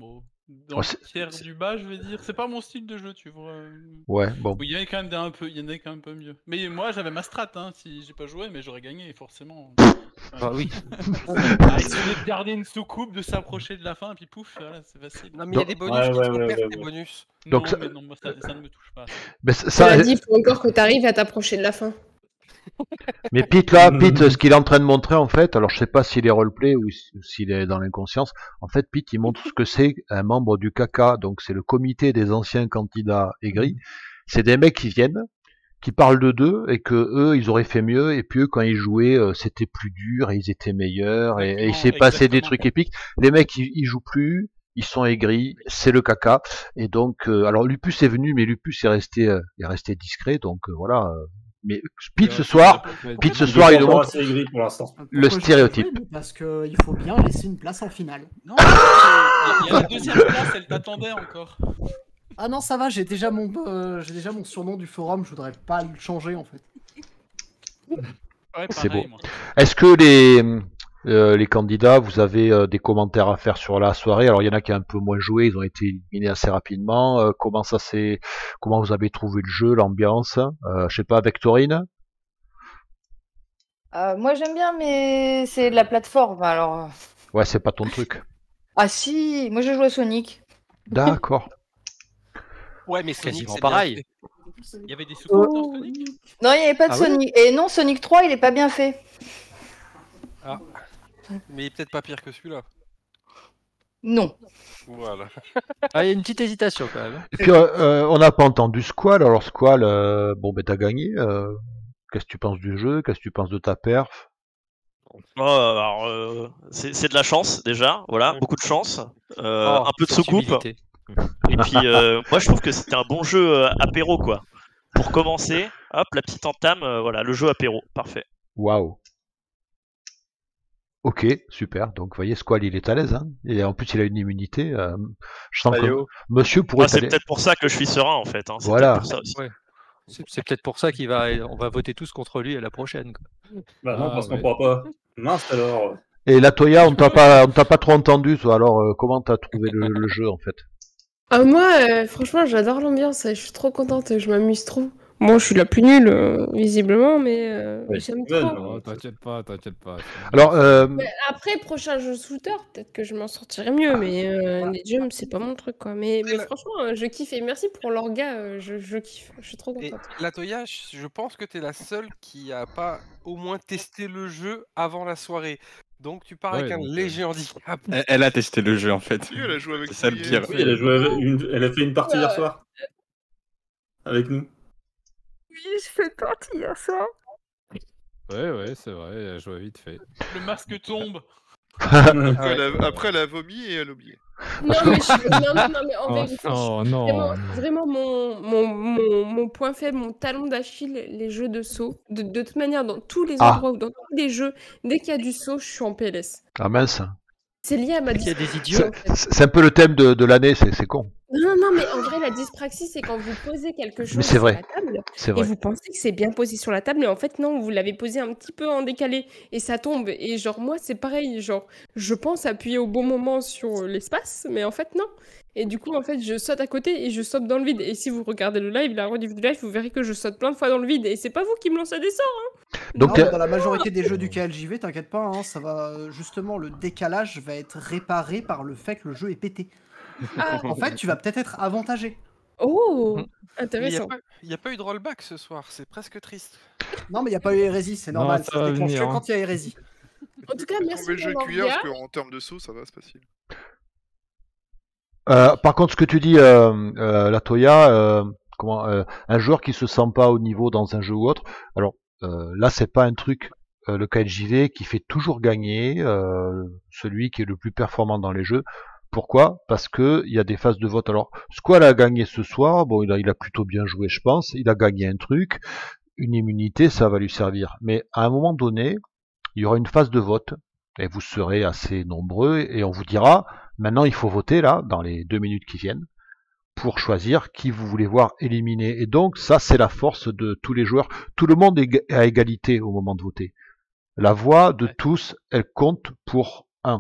dans Oh, le c'est- tiers du bas, je vais dire. C'est pas mon style de jeu, tu vois. Ouais, bon. Oui, il y en a quand même il y en a quand même un peu mieux. Mais moi, j'avais ma strat, hein, si j'ai pas joué, mais j'aurais gagné, forcément. Bah oui. Il suffit de garder une soucoupe, de s'approcher de la fin, et puis pouf, voilà, c'est facile. Non, mais il y a des bonus qui te font perdre tes bonus. Non, Donc ça- mais non, moi, ça ne me touche pas. Mais Cela dit, il faut encore que tu arrives à t'approcher de la fin. Mais Pete, là, Pete, ce qu'il est en train de montrer, en fait, alors je sais pas s'il est roleplay ou s'il est dans l'inconscience, en fait, Pete, il montre ce que c'est un membre du CACA, donc c'est le comité des anciens candidats aigris. C'est des mecs qui viennent, qui parlent d'eux, et que eux, ils auraient fait mieux, et puis eux, quand ils jouaient, c'était plus dur, et ils étaient meilleurs, et il s'est passé des trucs épiques. Les mecs, ils jouent plus, ils sont aigris, c'est le caca, et donc, alors Lupus est venu, mais Lupus est resté discret, donc voilà. Mais Pete ce soir, il nous montre le stéréotype. Parce qu'il faut bien laisser une place en finale. Non, il y a la deuxième place, elle t'attendait encore. Ah non, ça va, j'ai déjà mon surnom du forum, je voudrais pas le changer en fait. Ouais, C'est beau. pareil, moi. Est-ce que les candidats, vous avez des commentaires à faire sur la soirée? Alors il y en a qui ont un peu moins joué, ils ont été éliminés assez rapidement. Comment vous avez trouvé le jeu, l'ambiance? Je sais pas, Vectorine? Moi j'aime bien, mais c'est de la plateforme alors. Ouais, c'est pas ton truc. Ah si, moi j'ai joué à Sonic. D'accord. Ouais, mais Sonic, Quasiment c'est pareil. bien fait. Il y avait des sous-titres dans Sonic? Non, il n'y avait pas de Ah ouais Sonic. Et non, Sonic 3, il est pas bien fait. Ah. Mais il est peut-être pas pire que celui-là. Non. Voilà. Ah, il y a une petite hésitation quand même. Et puis on n'a pas entendu Squall. Alors Squall, bon ben t'as gagné. Qu'est-ce que tu penses du jeu? Qu'est-ce que tu penses de ta perf? Oh, alors, c'est de la chance déjà, voilà, beaucoup de chance, un peu de cette soucoupe. humilité. Et puis moi je trouve que c'était un bon jeu apéro quoi. Pour commencer, hop, la petite entame, voilà, le jeu apéro, parfait. Waouh. Ok, super. Donc, vous voyez, Squall, il est à l'aise. Hein, et en plus, il a une immunité. Je sens que monsieur pourrait Ah, c'est aller. peut-être pour ça que je suis serein en fait. Hein. C'est Voilà. peut-être pour ça aussi. Ouais. C'est peut-être pour ça on va voter tous contre lui à la prochaine. Quoi. Bah non, Ah, parce qu'on ouais. pourra pas. Mince alors. Et la Toya, on t'a pas trop entendu, toi. Alors, comment t'as trouvé le jeu, en fait? Moi, franchement, j'adore l'ambiance. Je suis trop contente. Je m'amuse trop. Moi, je suis la plus nulle, visiblement, mais j'aime trop. Oh, t'inquiète pas. Alors, Mais après, prochain jeu shooter, peut-être que je m'en sortirai mieux, mais les jumps, c'est pas mon truc, quoi. Mais franchement, je kiffe. Et merci pour l'orga, je kiffe. Je suis trop Et contente. la Toya, je pense que t'es la seule qui a pas au moins testé le jeu avant la soirée. Donc tu pars avec un léger handicap. Elle a testé le jeu en fait. Oui, elle a joué avec C'est ça le nous pire. Oui, elle a fait une partie hier soir. Avec nous. Oui, je fais partie hier soir. Ouais, c'est vrai, elle a joué vite fait. Le masque tombe. Après, elle a vomi et elle a oublié. Non, mais en Oh, vérité, oh, non. vraiment mon point faible, mon talon d'Achille, les jeux de saut. De toute manière, dans tous les endroits ou dans tous les jeux, dès qu'il y a du saut, je suis en PLS. ah mince. C'est lié à ma Il y a des dyspraxie. idiots. En fait. C'est un peu le thème de l'année, c'est con. Non, mais en vrai, la dyspraxie, c'est quand vous posez quelque chose c'est vrai. sur la table C'est et vrai. vous pensez que c'est bien posé sur la table, mais en fait, non, vous l'avez posé un petit peu en décalé et ça tombe. Et genre, moi, c'est pareil. Genre, je pense appuyer au bon moment sur l'espace, mais en fait, non. Et du coup, en fait, je saute à côté et je saute dans le vide. Et si vous regardez le live, la rediff du live, vous verrez que je saute plein de fois dans le vide. Et c'est pas vous qui me lancez des sorts, hein. Donc, Non, mais dans la majorité des jeux du KLJV, t'inquiète pas, hein, ça va justement le décalage va être réparé par le fait que le jeu est pété. En fait, tu vas peut-être être avantagé. Oh, Il intéressant. n'y a pas eu de rollback ce soir, c'est presque triste. Non, mais il n'y a pas eu hérésie, c'est normal. ça Ça va se déclenche venir, que hein. quand il y a hérésie. En tout cas, merci Tomber le jeu pour cuillère, parce l'orga. qu'en termes de saut, ça va, c'est facile. Par contre, ce que tu dis, la Toya, un joueur qui se sent pas au niveau dans un jeu ou autre. Alors là, c'est pas un truc. Le KLJV qui fait toujours gagner celui qui est le plus performant dans les jeux. Pourquoi? Parce que il y a des phases de vote. Alors, Squall a gagné ce soir. Bon, il a plutôt bien joué, je pense. Il a gagné un truc, une immunité, ça va lui servir. Mais à un moment donné, il y aura une phase de vote et vous serez assez nombreux et on vous dira maintenant il faut voter là dans les 2 minutes qui viennent pour choisir qui vous voulez voir éliminé. Et donc ça c'est la force de tous les joueurs. Tout le monde est à égalité au moment de voter. La voix de tous, elle compte pour un.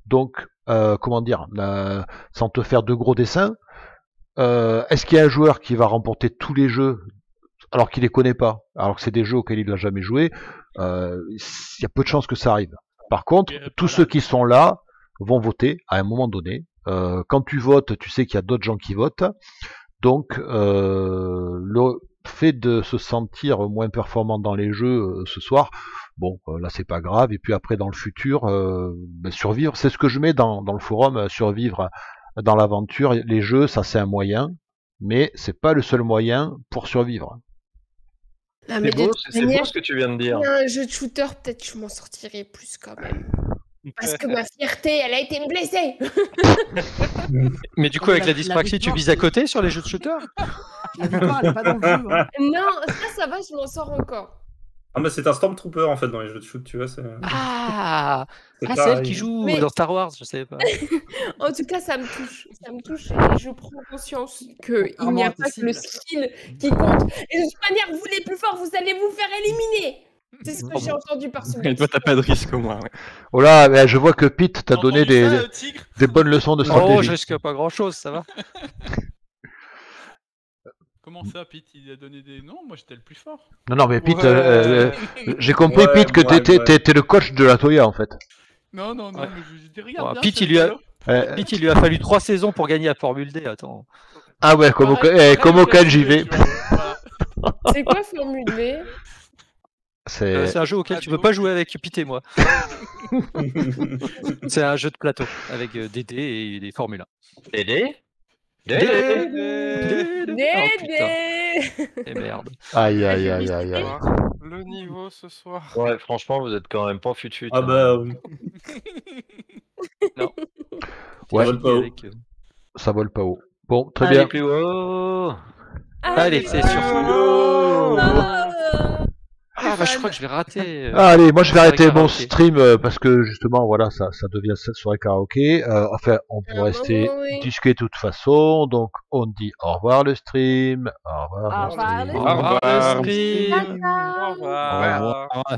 Donc, comment dire, sans te faire de gros dessins, est-ce qu'il y a un joueur qui va remporter tous les jeux alors qu'il les connaît pas, alors que c'est des jeux auxquels il n'a jamais joué? Il y a peu de chances que ça arrive. Par contre, tous ceux qui sont là vont voter à un moment donné. Quand tu votes, tu sais qu'il y a d'autres gens qui votent. Donc, le fait de se sentir moins performant dans les jeux ce soir, bon, là c'est pas grave. Et puis après, dans le futur, survivre, c'est ce que je mets dans le forum, survivre dans l'aventure. Les jeux, ça c'est un moyen, mais c'est pas le seul moyen pour survivre. Ah, mais C'est de beau, toute c'est beau manière, ce que tu viens de dire. un jeu de shooter, peut-être je m'en sortirais plus quand même. Parce que ma fierté, elle a été me blesser. Mais du coup, avec la dyspraxie, tu vises à côté sur les jeux de shooter? La victoire, elle est pas dans le jeu. Hein. Non, ça va, je m'en sors encore. Ah, mais c'est un Stormtrooper en fait dans les jeux de shoot, tu vois. Ah, C'est c'est elle pareil. qui joue Mais- dans Star Wars, je savais pas. En tout cas, ça me touche. Ça me touche et je prends conscience qu'il n'y a pas que le skill qui compte. Et de toute manière, vous les plus forts, vous allez vous faire éliminer. C'est ce que j'ai entendu par ce Et toi, t'as pas de risque au moins. Ouais. Oh là, mais je vois que Pete t'a donné des bonnes leçons de Oh, stratégie. je risque pas grand chose, ça va. Comment ça, Pete, il a donné des. Non, moi j'étais le plus fort. Non, mais Pete, Ouais. j'ai compris, Pete, que t'es le coach de la Toya en fait. Non, non, non, Ouais. mais je dis, regarde. bien, Pete, c'est il lui a... rigolo. Pete, il lui a fallu 3 saisons pour gagner la Formule D, attends. Ah ouais, comme auquel j'y vais. C'est quoi Formule D? C'est un jeu auquel tu peux pas jouer avec Pete et moi. C'est un jeu de plateau avec des dés et des formules 1. Des dés? Et merde. Aïe, aïe, aïe, aïe, aïe. Le niveau ce soir. Ouais, franchement, vous êtes quand même pas fut-fut. Ah bah. Non. Ouais, vole pas haut. ça vole pas haut. Bon, très Allez, bien. plus haut. Allez, c'est sûr. Ah bah je crois que je vais rater. Allez, moi je vais soirée arrêter mon karaoké. stream parce que justement, voilà, ça devient cette soirée karaoké. Enfin, on pourrait rester discuter de toute façon. Donc, on dit au revoir le stream. Au revoir. Au revoir, le le stream. Au revoir le stream. Au revoir. Au revoir.